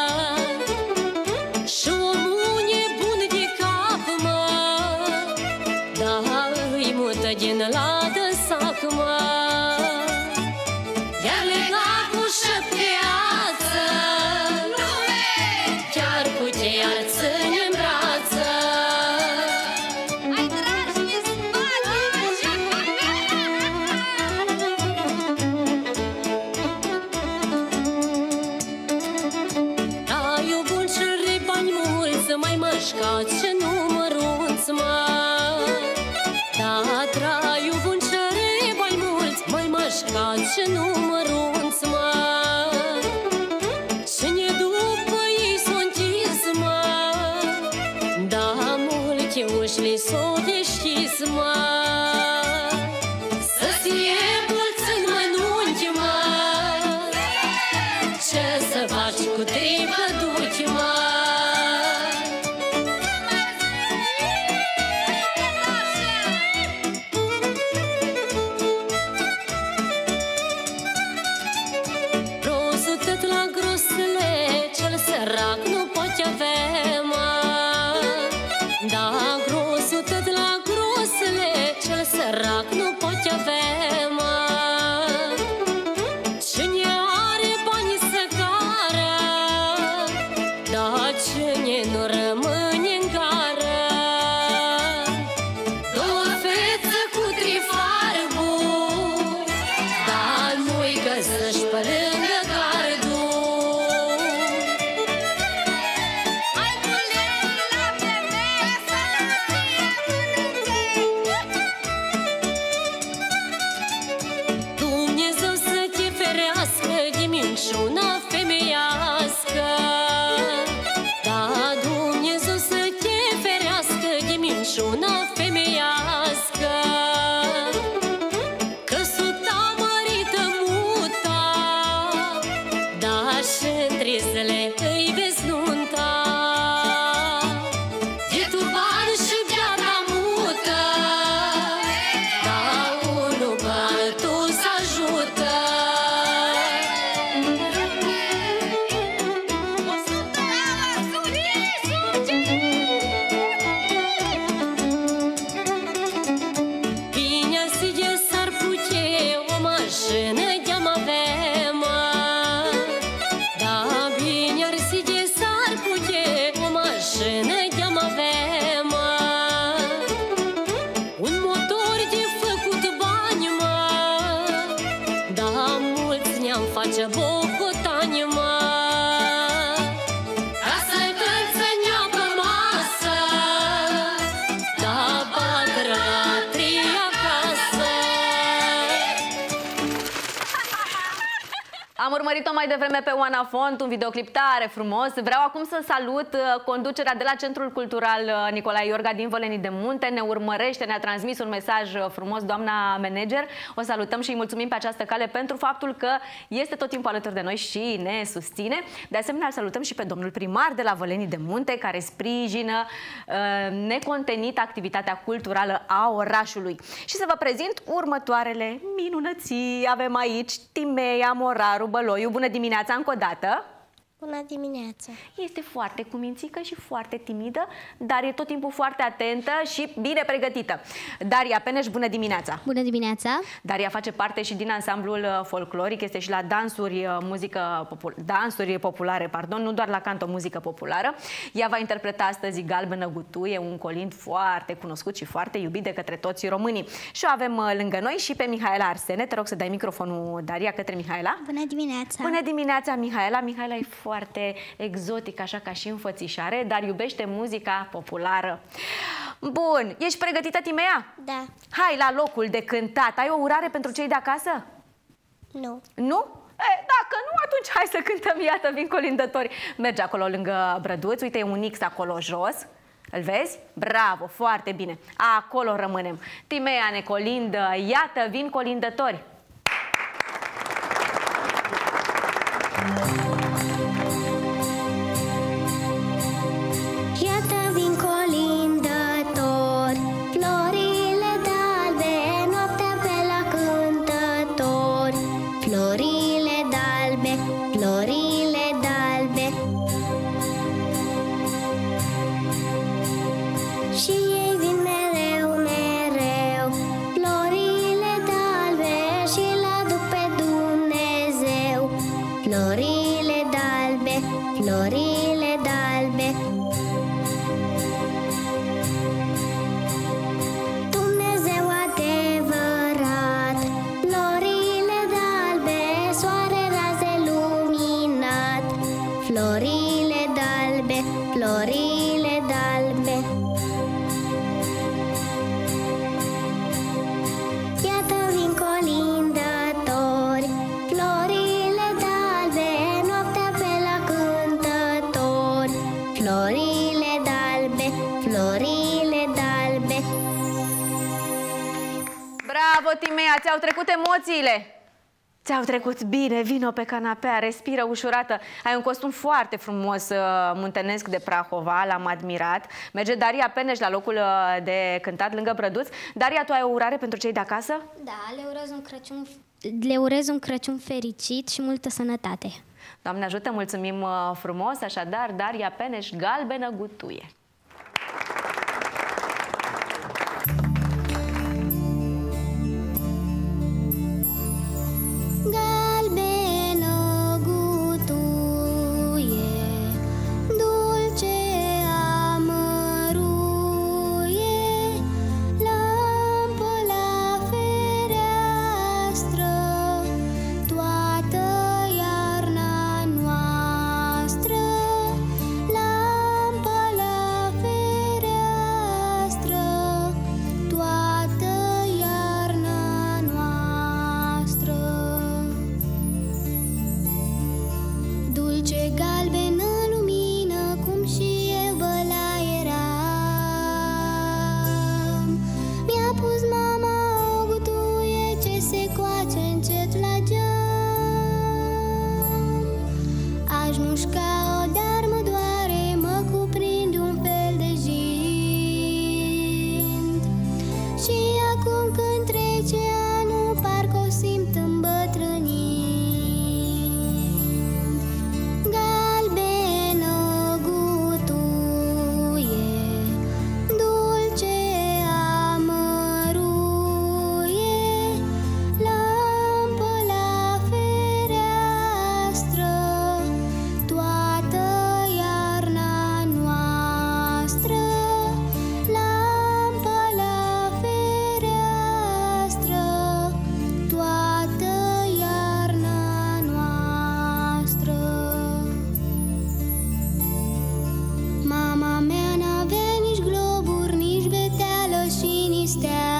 Și omul nebun de cap, mă, dar îi mută din ladă sac, mă. I-a legat cu șăpeață, chiar putea ar ține-n brață. mașcat ce nu mărunți, mă. Da, traiu bun cere bani mulți, mai mașcat ce nu mărunți, mă. Cine după ei s-o închis, mă. Da, multe ușile s-o deschis, mă. Să-ți fie mulți în mănunchi, mă. Ce să faci cu trei păduchi, mă? Rosul tot la grosele, cel sărac nu poate avea, mă. Da, grosul tot la grosele, cel sărac nu poate avea, mă. Cine are bani să cară, da, cine nu rămâne în gară. Două fețe cu trei farburi, dar nu-i găsești pe lângă gardul. Dumnezeu să te ferească de minciuna femeiască. Da, Dumnezeu să te ferească de minciuna femeiască. Că suta mărită muta, da, și între zile îi vezi nunta. De tu bani și viața mută, da, unul pe altul s-ajută. Bine sige s-ar putea o mașină de-am avea, mă. Da, bine ar sige s-ar putea o mașină de-am avea, mă. Un motor de făcut bani, mă. Da, mulți ne-am face bocotani, mă. Ca să cânt să ne-a pe masă, da, bată la trei acasă. Am urmărit-o mai devreme pe Oana Font, un videoclip tare frumos. Vreau acum să salut uh, conducerea de la Centrul Cultural uh, Nicolae Iorga din Vălenii de Munte. Ne urmărește, ne-a transmis un mesaj uh, frumos doamna manager. O salutăm și îi mulțumim pe această cale pentru faptul că este tot timpul alături de noi și ne susține. De asemenea, îl salutăm și pe domnul primar de la Vălenii de Munte, care sprijină uh, necontenit activitatea culturală a orașului. Și să vă prezint următoarele minunății. Avem aici Timea Moraru Băloiu. Bună dimineața încă o dată! Bună dimineața! Este foarte cumințică și foarte timidă, dar e tot timpul foarte atentă și bine pregătită. Daria Peneș, bună dimineața! Bună dimineața! Daria face parte și din ansamblul folcloric, este și la dansuri, muzică popul dansuri populare, pardon, nu doar la canto, muzică populară. Ea va interpreta astăzi Galbenă Gutuie, un colind foarte cunoscut și foarte iubit de către toți românii. Și o avem lângă noi și pe Mihaela Arsene. Te rog să dai microfonul, Daria, către Mihaela. Bună dimineața! Bună dimineața, Mihaela! Mihaela e foarte exotic, așa ca și înfățișare, dar iubește muzica populară. Bun, ești pregătită, Timea? Da. Hai la locul de cântat. Ai o urare pentru cei de acasă? Nu. Nu? E, dacă nu, atunci hai să cântăm, iată, vin colindători. Merge acolo lângă Brăduț, uite, e un X acolo jos. Îl vezi? Bravo, foarte bine. Acolo rămânem. Timea ne colindă, iată, vin colindători. Iată vin colindători, florile d'albe, noaptea pe la cântători. Florile d'albe, florile d'albe, și ei vin mereu, mereu. Florile d'albe și-l aduc pe Dumnezeu. Florile d'albe, florile d'albe, Dumnezeu adevărat. Florile d'albe, soare raze luminat. Florile d'albe, florile d'albe, Timea, ți-au trecut emoțiile? Ți-au trecut bine, vino pe canapea, respiră ușurată. Ai un costum foarte frumos uh, muntenesc de Prahova, l-am admirat. Merge Daria Peneș la locul uh, de cântat lângă Brăduț. Daria, tu ai o urare pentru cei de acasă? Da, le urez un Crăciun, le urez un Crăciun fericit și multă sănătate. Doamne ajută, mulțumim uh, frumos, așadar Daria Peneș, Galbenă gutuie. Galbenă gutuie, dulce amăruie, lampă la fereastră, toată iarna noastră. Lampă la fereastră, toată iarna noastră. Dulce galbenă lumină, cum și eu vă la eram. Mi-a pus mama o gutuie ce se coace încet la geam. Aș mușca-o, dar mă doare, mă cuprinde un fel de jind. Și acum când trece anul, parcă o simt îmbătrânind. Galbenă gutuie, dulce amăruie, lampă la fereastră, toată iarna noastră. Lampă la fereastră, toată iarna noastră. Mama mea n-avea nici globuri, nici beteală și nici stea.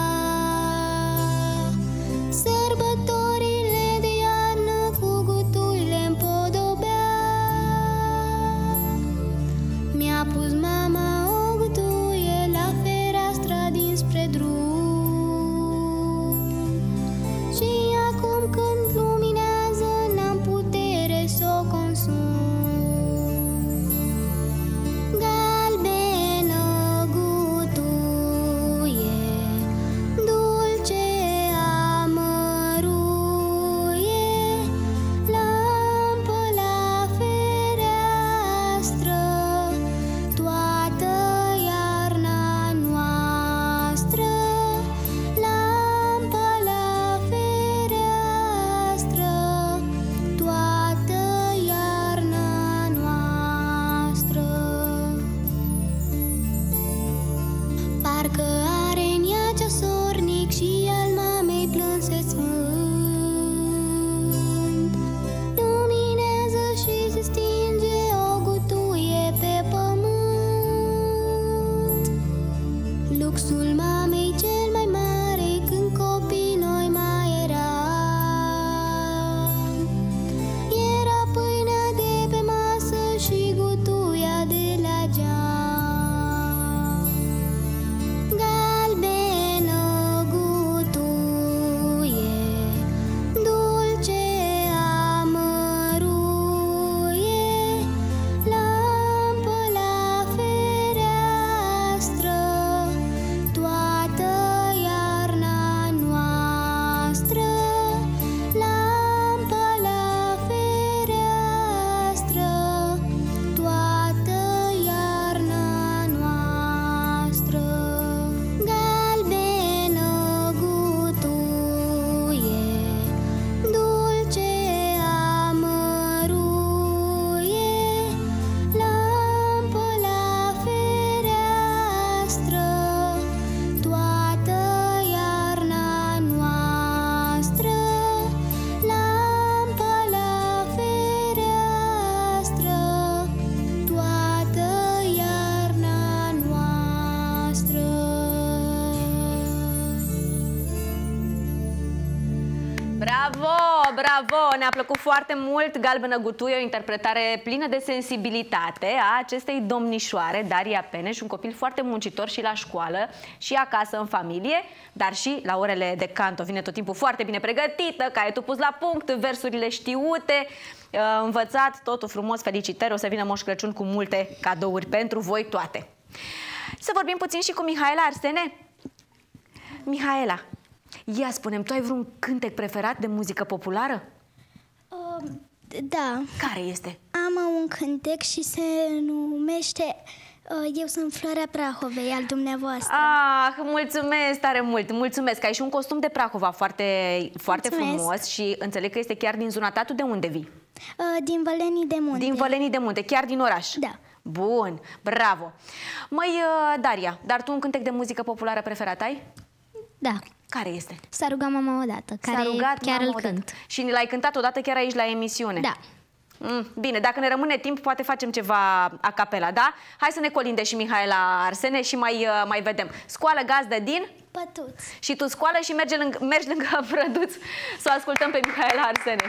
Sărbătorile de iarnă cu gutuile împodobea. Mi-a pus mama o gutuie la fereastra dinspre drum. Și acum când luminează, n-am putere să o consum. Galbenă gutuie, dulce amăruie, lampă la fereastră, toată bravo! Ne-a plăcut foarte mult. Galbenă Gutuie, o interpretare plină de sensibilitate a acestei domnișoare, Daria Peneș, un copil foarte muncitor și la școală și acasă în familie, dar și la orele de canto. Vine tot timpul foarte bine pregătită, caietul pus la punct, versurile știute, învățat, totul frumos, felicitări. O să vină Moș Crăciun cu multe cadouri pentru voi toate. Să vorbim puțin și cu Mihaela Arsene. Mihaela, ia spune-mi, tu ai vreun cântec preferat de muzică populară? Uh, da. Care este? Am un cântec și se numește uh, Eu sunt Floarea Prahovei, al dumneavoastră. Ah, mulțumesc tare mult, mulțumesc. Ai și un costum de Prahova foarte, foarte frumos și înțeleg că este chiar din zona ta. Tu de unde vii? Uh, din Vălenii de Munte. Din Vălenii de Munte, chiar din oraș? Da. Bun, bravo. Măi, Daria, dar tu un cântec de muzică populară preferat ai? Da. Care este? S-a rugat mama odată, care rugat chiar mama îl odată. cânt. Și ne l-ai cântat odată chiar aici la emisiune? Da. Mm, bine, dacă ne rămâne timp, poate facem ceva a capela, da? Hai să ne colinde și Mihaela Arsene și mai, mai vedem. Scoală gazdă din? Pătuț. Și tu scoală și mergi lângă, mergi lângă Prăduț să o ascultăm pe Mihaela Arsene.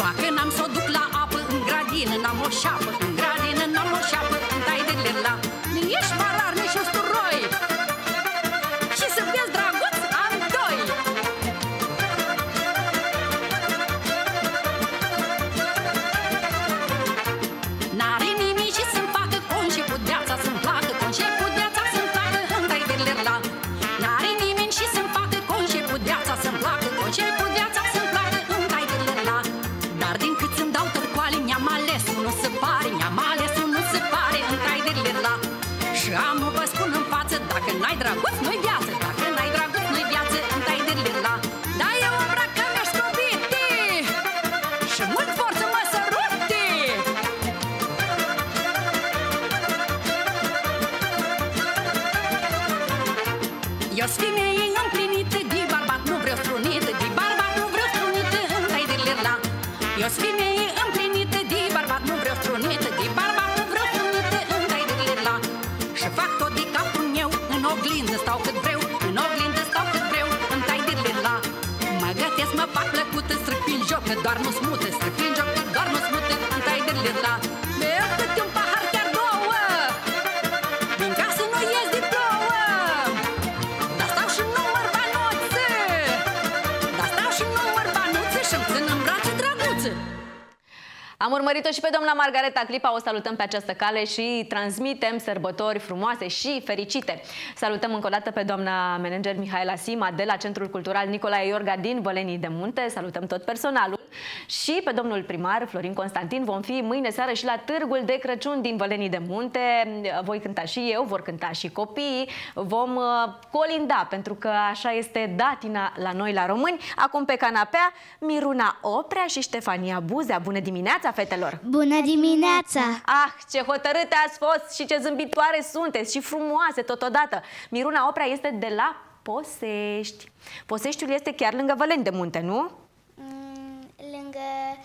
Dacă n-am să o duc la apă, în gradină n-am o șapă, în gradină n-am o șapă, în tai de lerla. Ești marar, nici usturoi, și să fiți drăguți amândoi. N-are nimic și să-mi facă con și pudeața să-mi placă, con și pudeața să-mi placă, în tai de lerla. N-are nimeni și să-mi facă con și pudeața să-mi placă, con și pudeața să-mi placă, în tai de lerla. Dar din cât îmi dau târcoale, mi-am ales unul se pare, mi-am ales unul se pare, în tai de lerla. Și am vă spun în față, dacă n-ai drăguț, nu-i viață, dacă n-ai drăguț, nu-i viață, în tai de lerla. Da, eu îmbracă mi-aș scobite și mult forță mă sărute. Eu-s femeie împlinită, de barbat nu vreau strunită, de barbat nu vreau strunită, în tai de lerla. Eu-s femeie împlinită, de barbat nu vreau strunită, de barbat nu vreau strunită, în tai de lerla. Și fac tot de capul meu, în oglindă stau cât vreau, în oglindă stau cât vreau, în tai de lerla. Mă gătesc, mă fac plăcută, stric prin joc, că doar nu smută, stric prin joc, că doar nu smută, în tai de lerla. Beau câte un pahar, chiar două, din casă nu ies de plouă. Dar stau și număr banuțe, dar stau și număr banuțe și-mi țin în brațe drăguțe. Am urmărit-o și pe doamna Margareta Clipa, o salutăm pe această cale și transmitem sărbători frumoase și fericite. Salutăm încă o dată pe doamna manager Mihaela Sima de la Centrul Cultural Nicolae Iorga din Vălenii de Munte, salutăm tot personalul și pe domnul primar Florin Constantin. Vom fi mâine seară și la Târgul de Crăciun din Vălenii de Munte. Voi cânta și eu, vor cânta și copiii, vom colinda, pentru că așa este datina la noi la români. Acum pe canapea Miruna Oprea și Ștefania Buzea. Bună dimineața, fetelor! Bună dimineața! Ah, ce hotărâte ați fost și ce zâmbitoare sunteți și frumoase totodată! Miruna Oprea este de la Posești. Poseștiul este chiar lângă Văleni de Munte, nu? Mm, lângă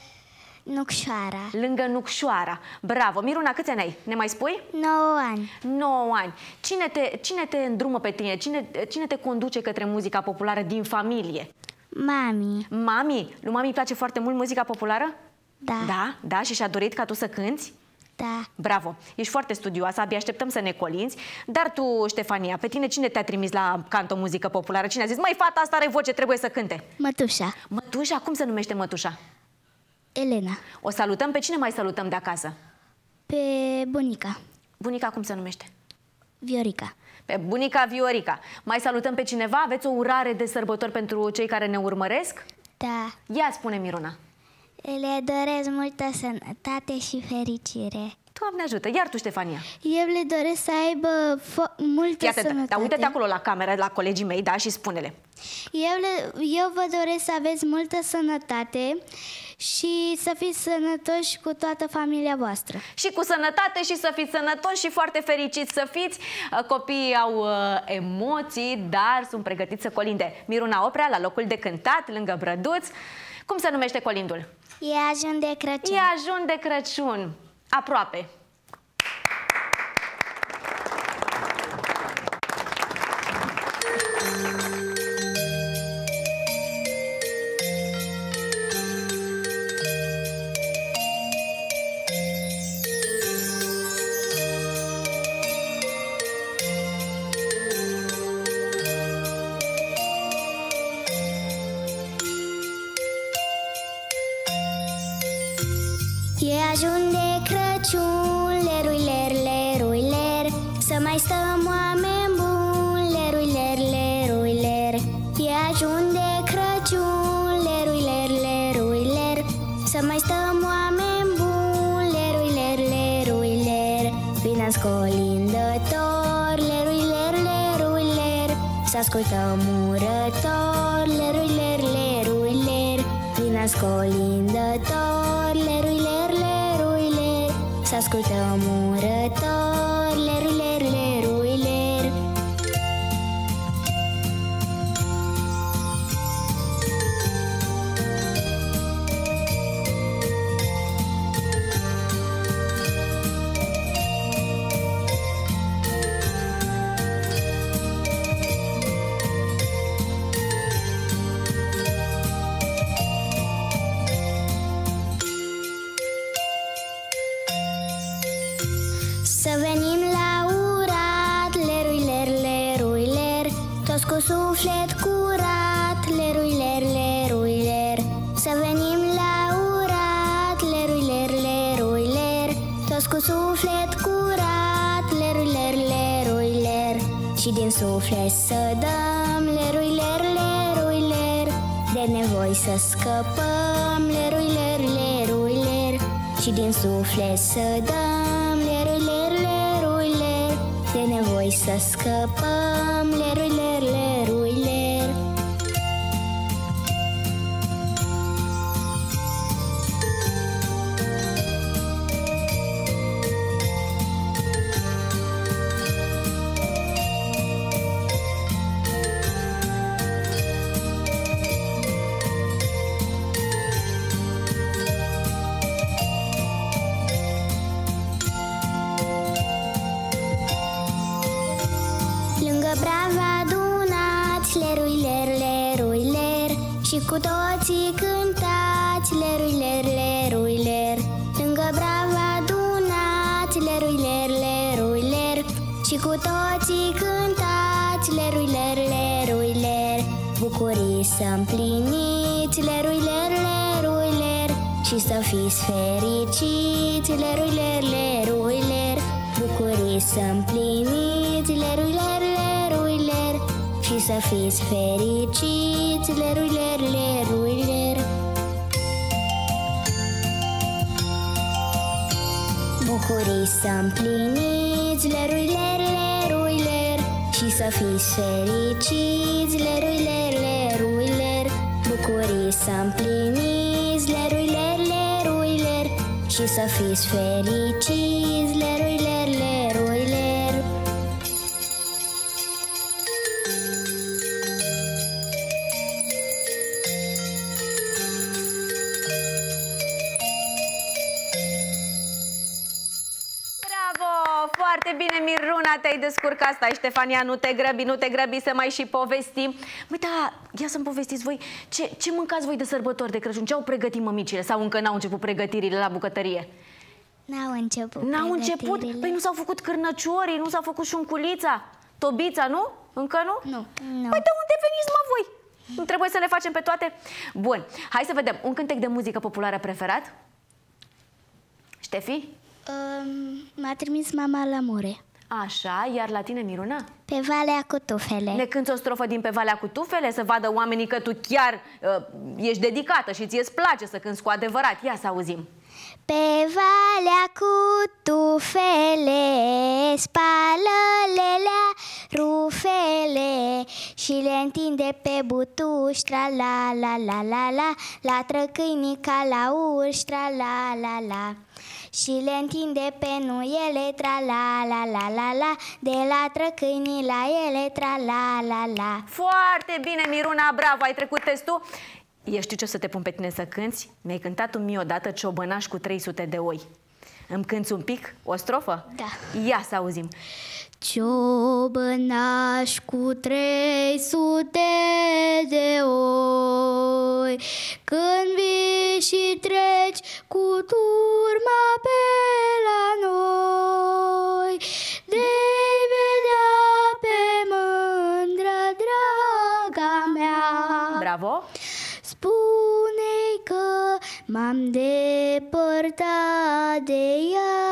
Nucșoara. Lângă Nucșoara. Bravo! Miruna, câți ani ai? Ne mai spui? nouă ani. nouă ani. Cine te, cine te îndrumă pe tine? Cine, cine te conduce către muzica populară din familie? Mami. Mami? Lui mami îi place foarte mult muzica populară? Da. Da? Da? Și și-a dorit ca tu să cânți? Da. Bravo! Ești foarte studioasă, abia așteptăm să ne colinți. Dar tu, Ștefania, pe tine cine te-a trimis la canto muzică populară? Cine a zis, măi, fata asta are voce, trebuie să cânte? Mătușa. Mătușa? Cum se numește mătușa? Elena. O salutăm. Pe cine mai salutăm de acasă? Pe bunica. Bunica cum se numește? Viorica. Pe bunica Viorica. Mai salutăm pe cineva? Aveți o urare de sărbători pentru cei care ne urmăresc? Da. Ia spune, Miruna. Le doresc multă sănătate și fericire. Doamne ajută. Iar tu, Ștefania? Eu le doresc să aibă multă Iată, sănătate. dar uite-te acolo la cameră, la colegii mei, da, și spune-le. Eu, le, eu vă doresc să aveți multă sănătate și să fiți sănătoși cu toată familia voastră. Și cu sănătate și să fiți sănătoși și foarte fericiți să fiți. Copiii au uh, emoții, dar sunt pregătiți să colinde. Miruna Oprea la locul de cântat, lângă Brăduț. Cum se numește colindul? E ajun de Crăciun. E ajun de Crăciun. Aproape. E ajun de Crăciun, lerui, ler, lerui, ler, să mai stăm oameni buni, lerui, ler, lerui, ler. E ajun de Crăciun, lerui, ler, lerui, ler, să mai stăm oameni buni, lerui, ler, lerui, ler. Vine-n scolindător, lerui, ler, lerui, ler, să ascultăm urător, lerui, ler, lerui, ler. Vine-n scolindător, lerui, ler, lerui, ler, să ascultăm urător, lerui, ler, lerui, ler. și din suflet să dăm. Lerui, ler, lerui, ler, de nevoi să scăpăm. Lerui, ler, lerui, ler, și din suflet să dăm. Lerui, ler, lerui, ler, de nevoi să scăpăm. Lerui, ler, lerui, ler. Și cu toții cântați, lerui, ler, lerui, ler, lângă brav adunați, lerui, ler, lerui, ler. Și cu toții cântați, lerui, ler, lerui, ler, bucurii să împliniți, lerui, ler, lerui, ler, și să fiți fericiți, lerui, ler, lerui, ler, bucurii să împliniți, lerui, ler, lerui, ler, și să fiți fericiți, lerui, ler, lerui, ler. Bucurii să împliniți, lerui, ler, lerui, ler, și să fiți fericiți, lerui, ler, lerui, ler. Bucurii să împliniți, lerui, ler, lerui, ler, și să fiți fericiți, lerui, ler, lerui, ler. Foarte bine, Miruna, te-ai descurcat. Stai, Ștefania, nu te grăbi, nu te grăbi să mai și povestim. Măi, da, ia să-mi povestiți voi, ce, ce mâncați voi de sărbători de Crăciun? Ce au pregătit mămicile? Sau încă n-au început pregătirile la bucătărie? N-au început N-au început? Păi nu s-au făcut cârnăciorii, nu s-au făcut șunculița, tobița, nu? Încă nu? Nu. Nu. Păi de unde veniți, mă, voi? Nu trebuie să le facem pe toate? Bun, hai să vedem. Un cântec de muzică populară preferat? Ștefi? Um, M-a trimis mama la Mure. Așa, iar la tine, Miruna? Pe Valea cu Tufele. Ne cânti o strofă din Pe Valea cu Tufele, să vadă oamenii că tu chiar uh, ești dedicată și ție îți place să cânti cu adevărat. Ia să auzim. Pe valea cu tufele, spală lelea rufele și le întinde pe butuș, tra la la la la la, la trăcâinica la urș, tra la la la. Și le întinde pe nuiele, tra la la la la la, de la trăcâinii la ele, tra la la la. Foarte bine, Miruna, bravo, ai trecut testul. Eu știu ce o să te pun pe tine să cânți. Mi-ai cântat un mie odată Ciobănaș cu trei sute de oi. Îmi cânți un pic o strofă? Da. Ia să auzim. Ciobănaș cu trei sute de oi, când vii și treci cu turma pe la noi, de-i vedea pe mândră draga mea. Bravo! Spune-i că m-am depărtat de ea,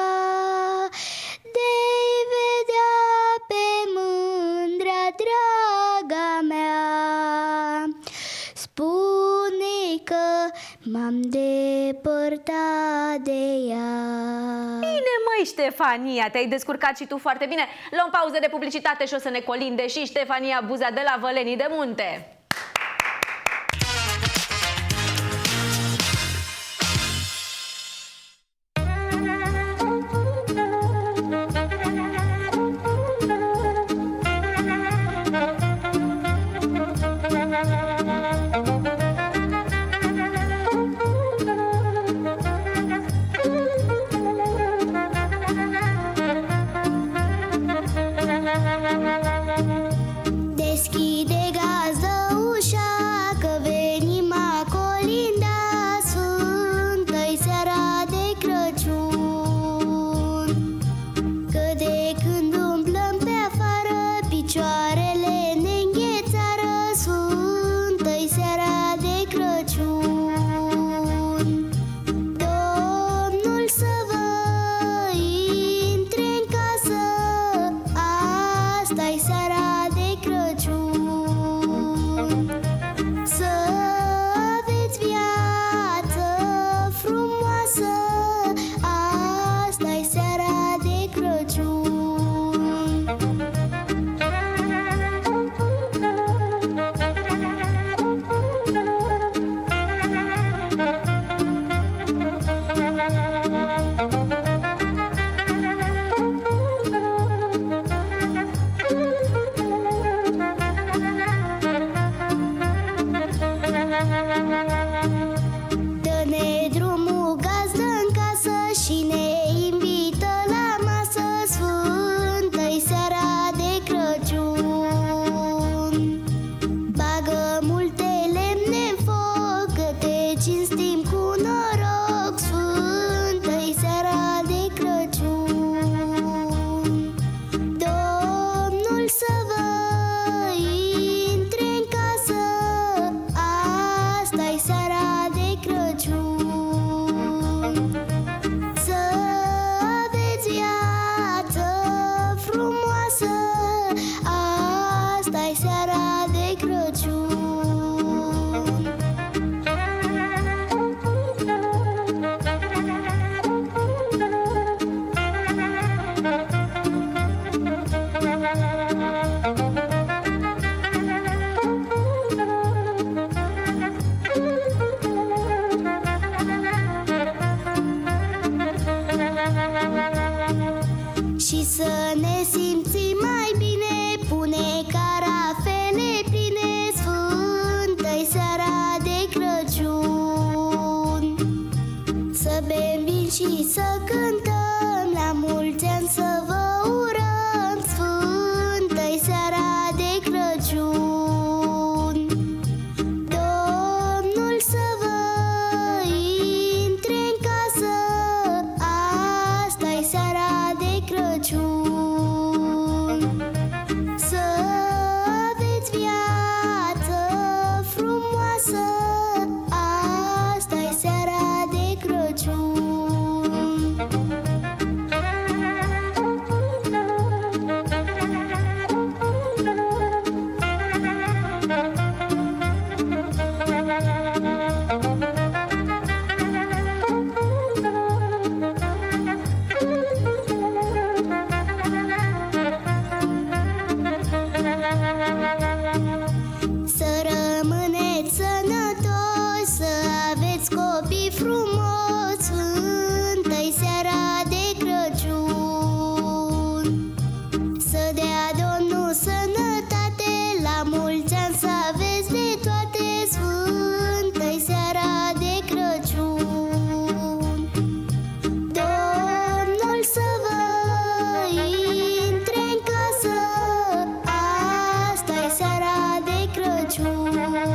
de-i vedea pe mândra draga mea. Spune-i că m-am depărtat de ea. Bine, măi, Ștefania, te-ai descurcat și tu foarte bine. Luăm pauză de publicitate și o să ne colinde și Ștefania Buza de la Vălenii de Munte. Deschide gazdă să bem vin și să cântăm, la mulți ani să vă urăm, sfântă-i seara de Crăciun. Domnul să vă intre în casă, asta-i seara de Crăciun. Să aveți viață frumoasă, asta-i seara de Crăciun. Să rămâneți sănătoși, să aveți copii frumoși, sfântă-i seara de Crăciun. Să dea Domnul sănătate, la mulți ani să aveți de toate, sfântă-i seara de Crăciun. Domnul să vă intre în casă, asta-i seara de Crăciun.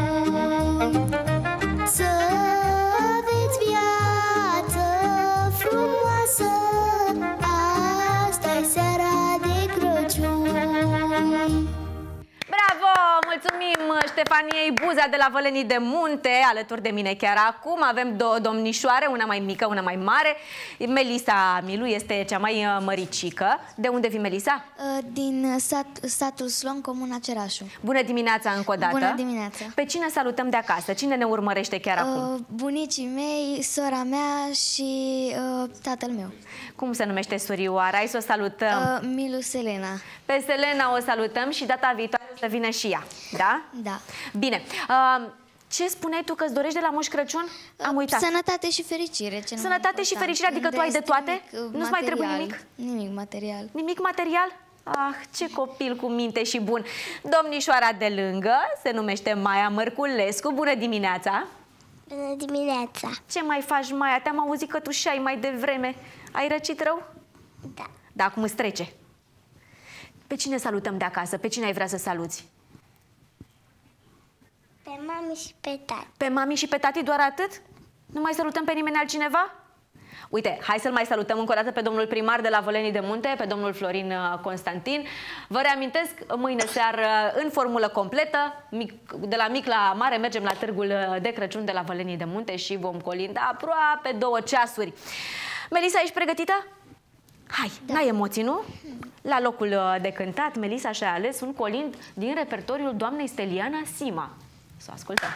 Să aveți viață frumoasă, asta-i seara de Crăciun. Bravo! Mulțumim Ștefaniei Buza de la Vălenii de Munte, alături de mine chiar acum. Avem două domnișoare, una mai mică, una mai mare. Melisa Milu este cea mai măricică. De unde vii, Melisa? Din sat, satul Slon, comuna Cerașu. Bună dimineața încă o dată. Bună dimineața. Pe cine salutăm de acasă? Cine ne urmărește chiar acum? Uh, bunicii mei, sora mea și uh, tatăl meu. Cum se numește surioara? Hai să o salutăm. Uh, Milu Selena. Pe Selena o salutăm și data viitoare o să vină și ea. Da? Da. Bine. Uh, ce spuneai tu că îți dorești de la Moș Crăciun? Am uitat. Sănătate și fericire. Sănătate și fericire, adică tu ai de toate? Nu-ți mai trebuie nimic? Nimic material. Nimic material? Ah, ce copil cu minte și bun. Domnișoara de lângă se numește Maia Mărculescu. Bună dimineața! Bună dimineața! Ce mai faci, Maia? Te-am auzit că tu șai mai devreme. Ai răcit rău? Da. Da, acum îți trece. Pe cine salutăm de acasă? Pe cine ai vrea să saluți? Pe mami și pe tati. Pe mami și pe tati, doar atât? Nu mai salutăm pe nimeni altcineva? Uite, hai să-l mai salutăm încă o dată pe domnul primar de la Vălenii de Munte, pe domnul Florin Constantin. Vă reamintesc, mâine seară, în formulă completă, mic, de la mic la mare, mergem la târgul de Crăciun de la Vălenii de Munte și vom colinda aproape două ceasuri. Melisa, ești pregătită? Hai, da. N-ai emoții, nu? La locul de cântat, Melisa și-a ales un colind din repertoriul doamnei Steliana Sima. Să o ascultăm.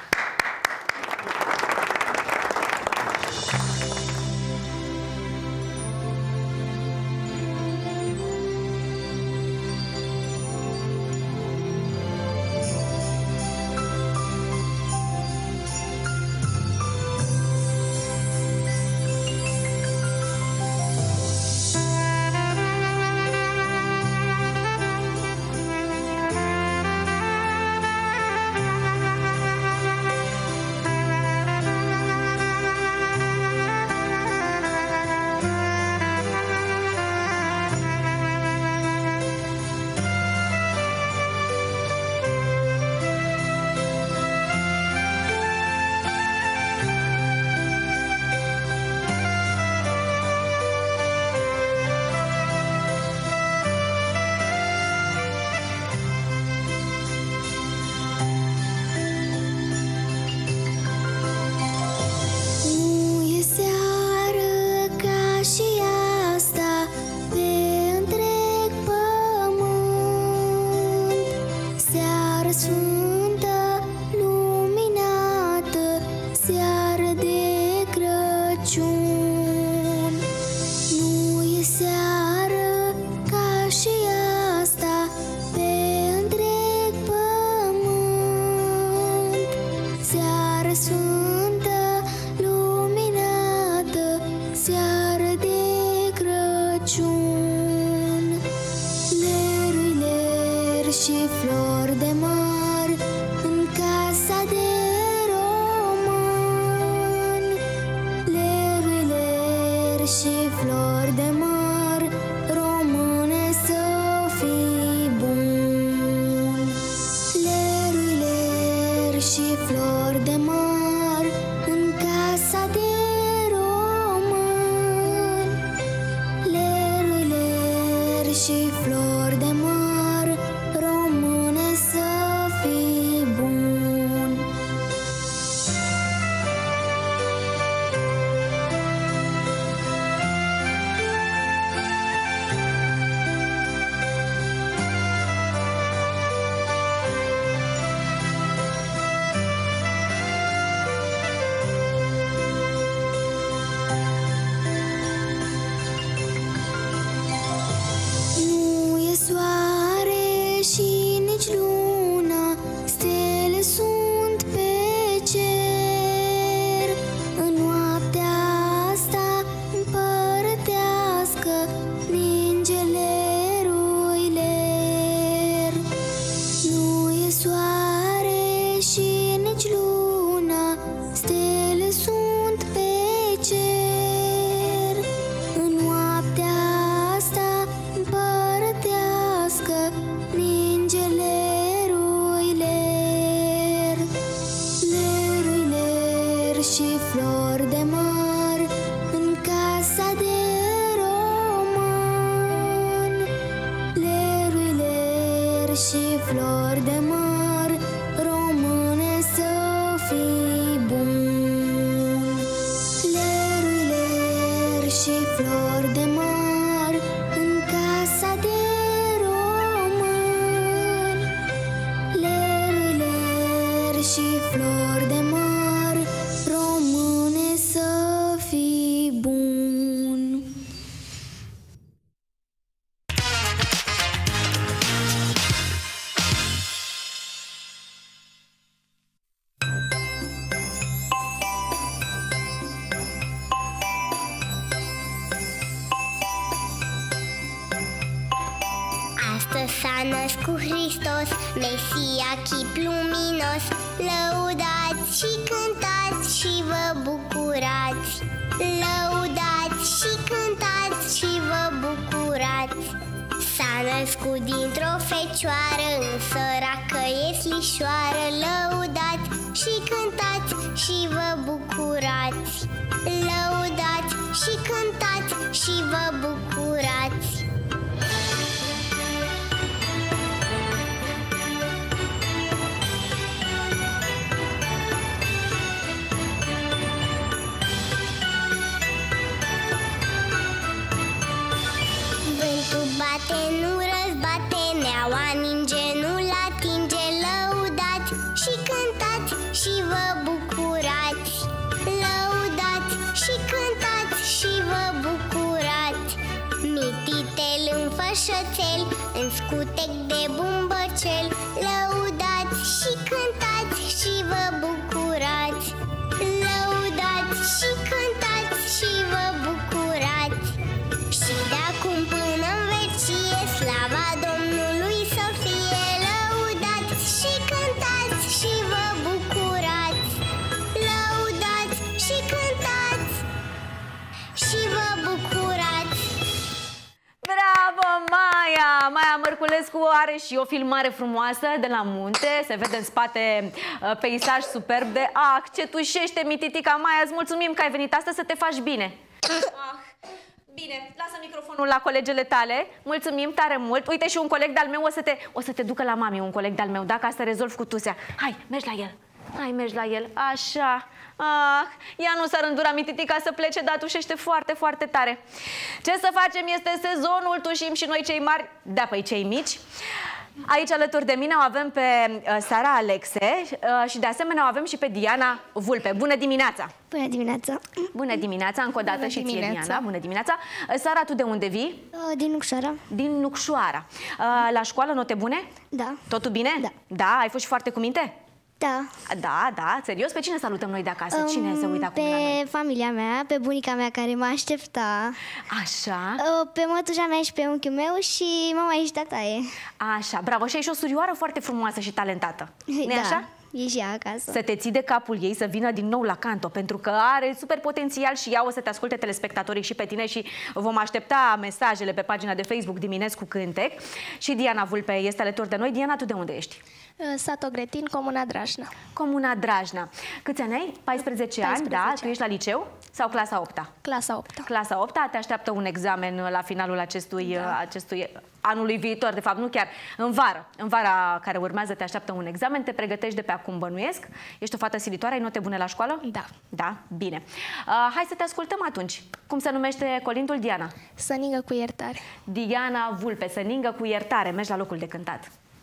Lerui, și flori de măr, române să fii bun. Lerui ler și flori de măr în casa de român. Lerui ler și flori de măr, române să fii bun. Nu e soare și nici luna, stele sunt pe cer. În noaptea asta împărătească ninge lerui ler. Nu e soare și nici luna, stele sunt pe cer. În noaptea asta împărătească ninge lerui ler. Lerui ler și flori de măr în casa de român. Lerui ler și flori de măr, române să fii bun. Lerui ler și flori de măr în casa de român. Lerui ler și flori de măr, române să fii bun. Astăzi s-a născut Hristos, Mesia, chip luminos. Lăudați și cântați și vă bucurați. Lăudați și cântați și vă bucurați. S-a născut dintr-o fecioară, însă săracă e slișoară. Lăudați și cântați și vă bucurați. Lăudați și cântați și vă bucurați. Vântul bate, nu răzbate, neaua ninge, nu-l atinge. Lăudați și cântați și vă bucurați. Lăudați și cântați și vă bucurați. Mititel în fășățel, în scutec de bumbăcel. Lăudați și cântați și vă bucurați. Lăudați și cântați și vă bucurați. Și de acum până în vecie, slava Domnului să fie. Lăudați și cântați și vă bucurați. Lăudați și cântați și vă bucurați. Bravo, Maia! Maia Mărculescu are și o filmare frumoasă de la munte. Se vede în spate uh, peisaj superb de ah, ce tușește mititica. Maia, îți mulțumim că ai venit astăzi să te faci bine. Ah. Bine, lasă microfonul la colegele tale. Mulțumim tare mult. Uite, și un coleg de-al meu o să te, o să te ducă la mami, un coleg de-al meu, da? Ca să rezolvi cu tusea. Hai, mergi la el. Hai, mergi la el. Așa. Ah, ea nu s-ar îndura mititica să plece, dar tușește foarte, foarte tare. Ce să facem? Este sezonul, tușim și noi cei mari, da, păi cei mici. Aici alături de mine o avem pe uh, Sara Alexe uh, și de asemenea o avem și pe Diana Vulpe. Bună dimineața! Bună dimineața! Bună dimineața, încă o dată. Bună și ție, Diana. Bună dimineața! Sara, tu de unde vii? Uh, din Nucșoara. Din Nucșoara. Uh, la școală note bune? Da. Totul bine? Da. Da? Ai fost și foarte cu minte? Da. Da, da, serios? Pe cine salutăm noi de acasă? Cine um, se uită acum pe la noi? Pe familia mea, pe bunica mea care mă aștepta. Așa. Pe mătușa mea și pe unchiul meu și mama și tataie. Așa, bravo. Și ai și o surioară foarte frumoasă și talentată. Nu-i da. așa? e și ea acasă. Să te ții de capul ei, să vină din nou la canto, pentru că are super potențial și ea o să te asculte telespectatorii și pe tine și vom aștepta mesajele pe pagina de Facebook Dimineți cu Cântec. Și Diana Vulpe este alături de noi. Diana, tu de unde ești? Sat Ogretin, Comuna Drajna. Comuna Drajna. Câți ani ai? paisprezece ani, da? Tu ești la liceu sau clasa a opta? Clasa a opta. Clasa a opta, te așteaptă un examen la finalul acestui, da. acestui anului viitor, de fapt, nu chiar, în vară. În vara care urmează te așteaptă un examen, te pregătești de pe acum, bănuiesc. Ești o fată silitoare, ai note bune la școală? Da. Da? Bine. Uh, hai să te ascultăm atunci. Cum se numește colindul, Diana? Să ningă cu iertare. Diana Vulpe, Să ningă cu iertare. Mergi la locul de cântat.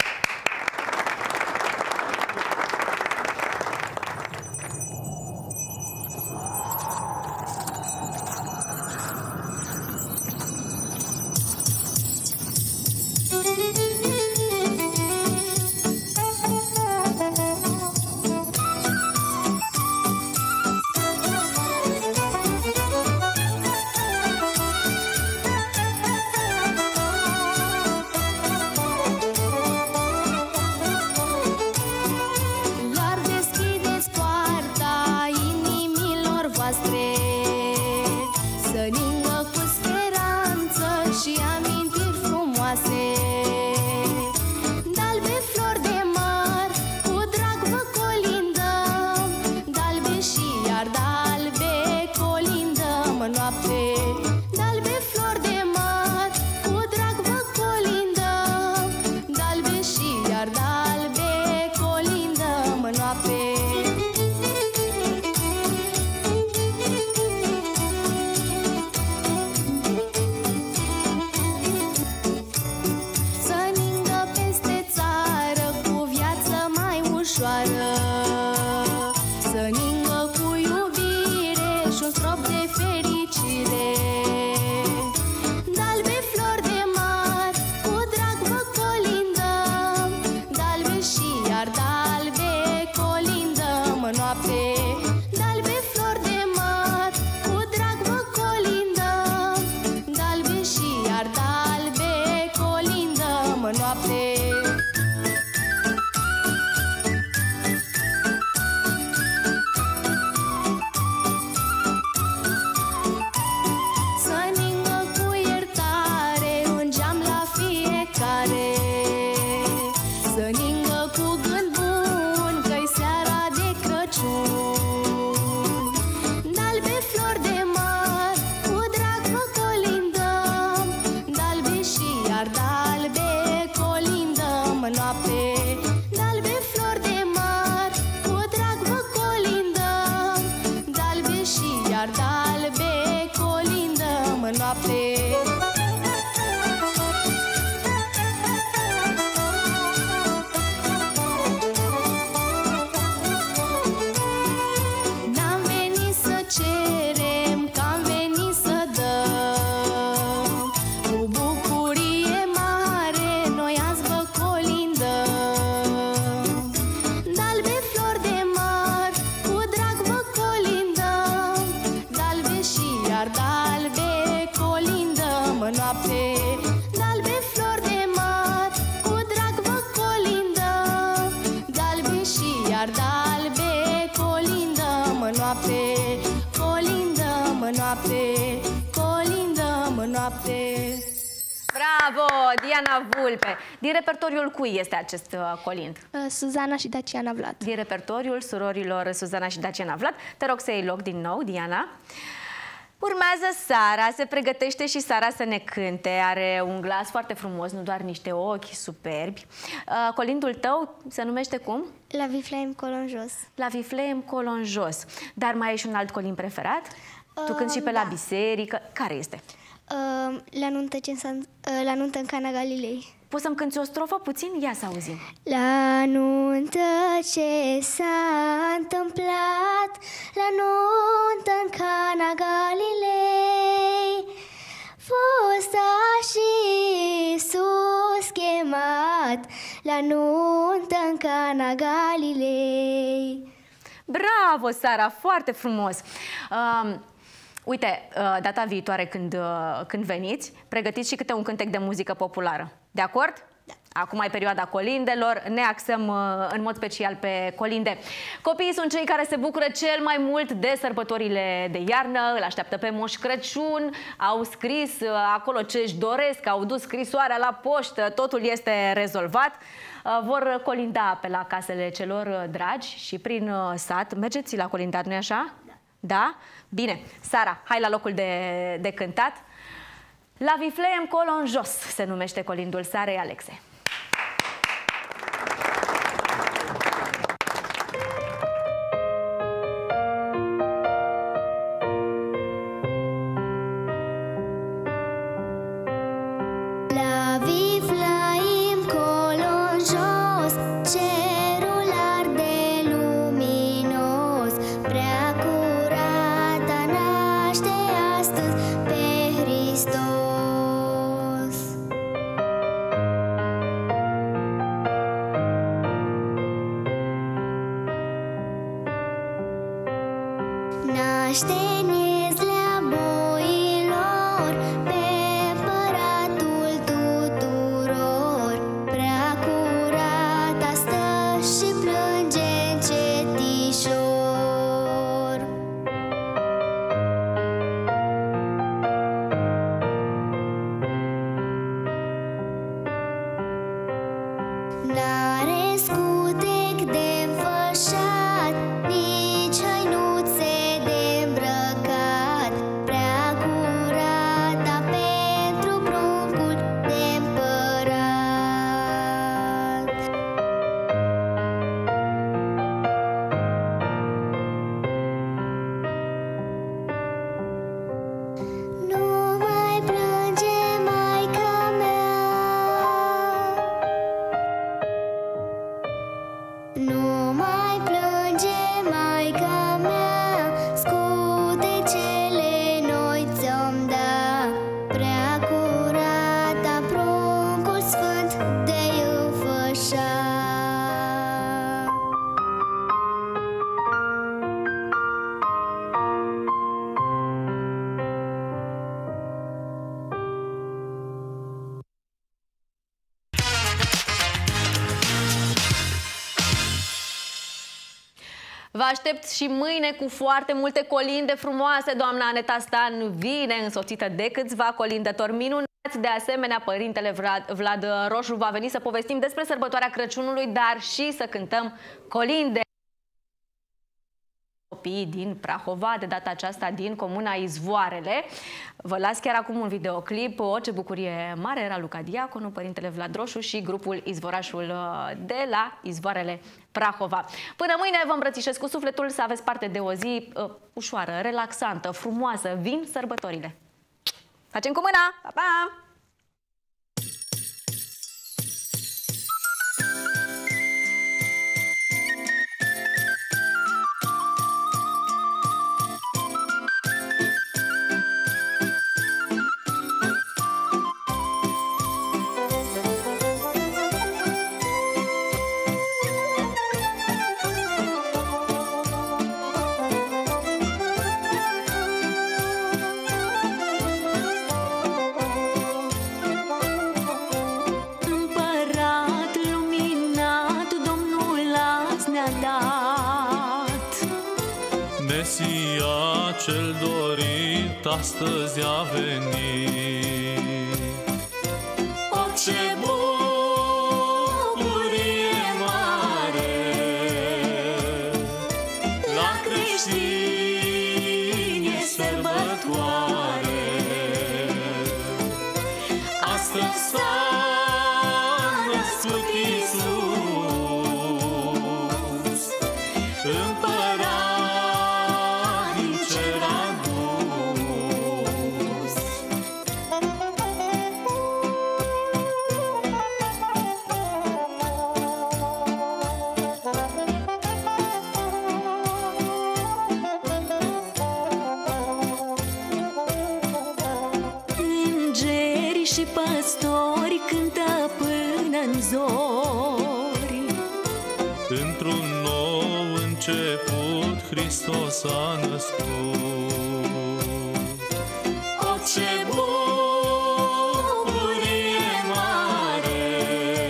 Bravo, Diana Vulpe! Din repertoriul cui este acest uh, colind? Uh, Suzana și Daciana Vlad. Din repertoriul surorilor Suzana și Daciana Vlad. Te rog să iei loc din nou, Diana. Urmează Sara, se pregătește și Sara să ne cânte. Are un glas foarte frumos, nu doar niște ochi superbi. Uh, colindul tău se numește cum? La Vifleem Colon Jos. La Vifleem Colon Jos. Dar mai ai și un alt colind preferat? Uh, tu cânti și pe da. la biserică. Care este? Uh, la, nuntă ce uh, la nuntă în Cana Galilei. Poți să-mi cânti o strofă puțin? Ia să auzim. La nuntă ce s-a întâmplat, la nuntă în Cana Galilei, fosta și Iisus chemat, la nuntă în Cana Galilei. Bravo, Sara, foarte frumos! Uh, Uite, data viitoare când, când veniți, pregătiți și câte un cântec de muzică populară. De acord? Acum e perioada colindelor, ne axăm în mod special pe colinde. Copiii sunt cei care se bucură cel mai mult de sărbătorile de iarnă, îl așteaptă pe Moș Crăciun, au scris acolo ce își doresc, au dus scrisoarea la poștă, totul este rezolvat. Vor colinda pe la casele celor dragi și prin sat. Mergeți la colindat, nu-i așa? Da. Da? Bine. Sara, hai la locul de, de cântat. La Vifleem colo în jos se numește colindul Sarei Alexe. Vă aștept și mâine cu foarte multe colinde frumoase. Doamna Aneta Stan vine însoțită de câțiva colindători minunați. De asemenea, părintele Vlad, Vlad Roșu va veni să povestim despre sărbătoarea Crăciunului, dar și să cântăm colinde. Copiii din Prahova, de data aceasta din comuna Izvoarele. Vă las chiar acum un videoclip. O, ce bucurie mare era Luca Diaconu, părintele Vlad Roșu și grupul Izvorașul de la Izvoarele Prahova. Până mâine vă îmbrățișez cu sufletul, să aveți parte de o zi uh, ușoară, relaxantă, frumoasă. Vin sărbătorile. Facem cu mâna! Pa, pa! Mesia cel dorit astăzi a venit. O, ce bucurie mare la creștini e sărbătoare. Astăzi s-a născut Iisus, Împărat. Și păstori cântă până-n zori. Într-un nou început Hristos a născut. O, ce bucurie mare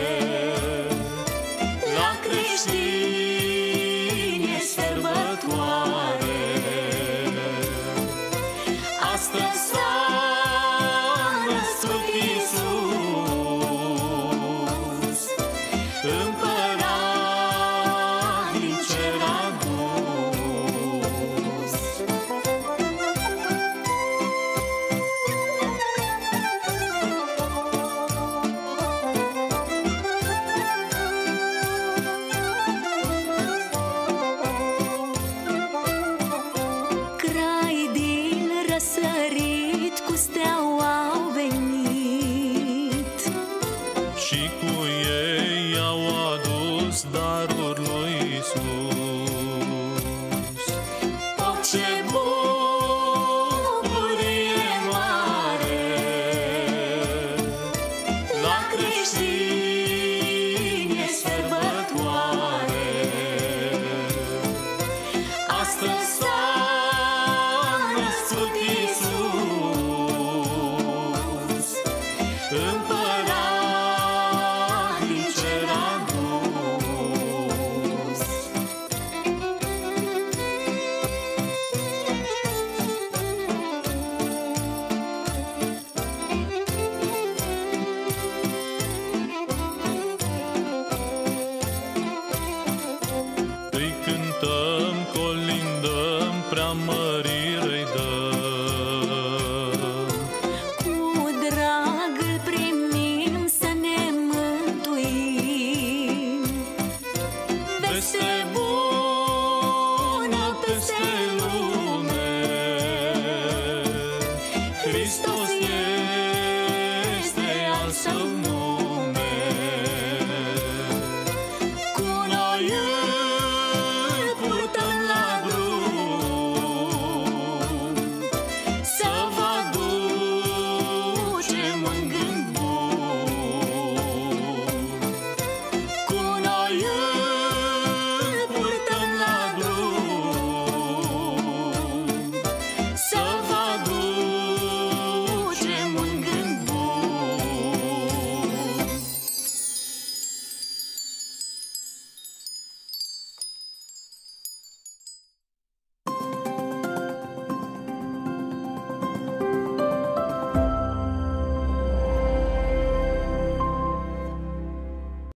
Astăzi s-a născut Iisus, Împărat din cer adus. Crai din răsărit cu steaua au venit Și cu ei au adus darul lui Iisus. O, ce bucurie mare La creștini e sărbătoare. Astăzi s-a născut Iisus, Împărat din cer adus. Îi cântăm, colindăm, preamărire-i dăm. cu drag îl primim să ne mântuim. Veste bună peste lume, Hristos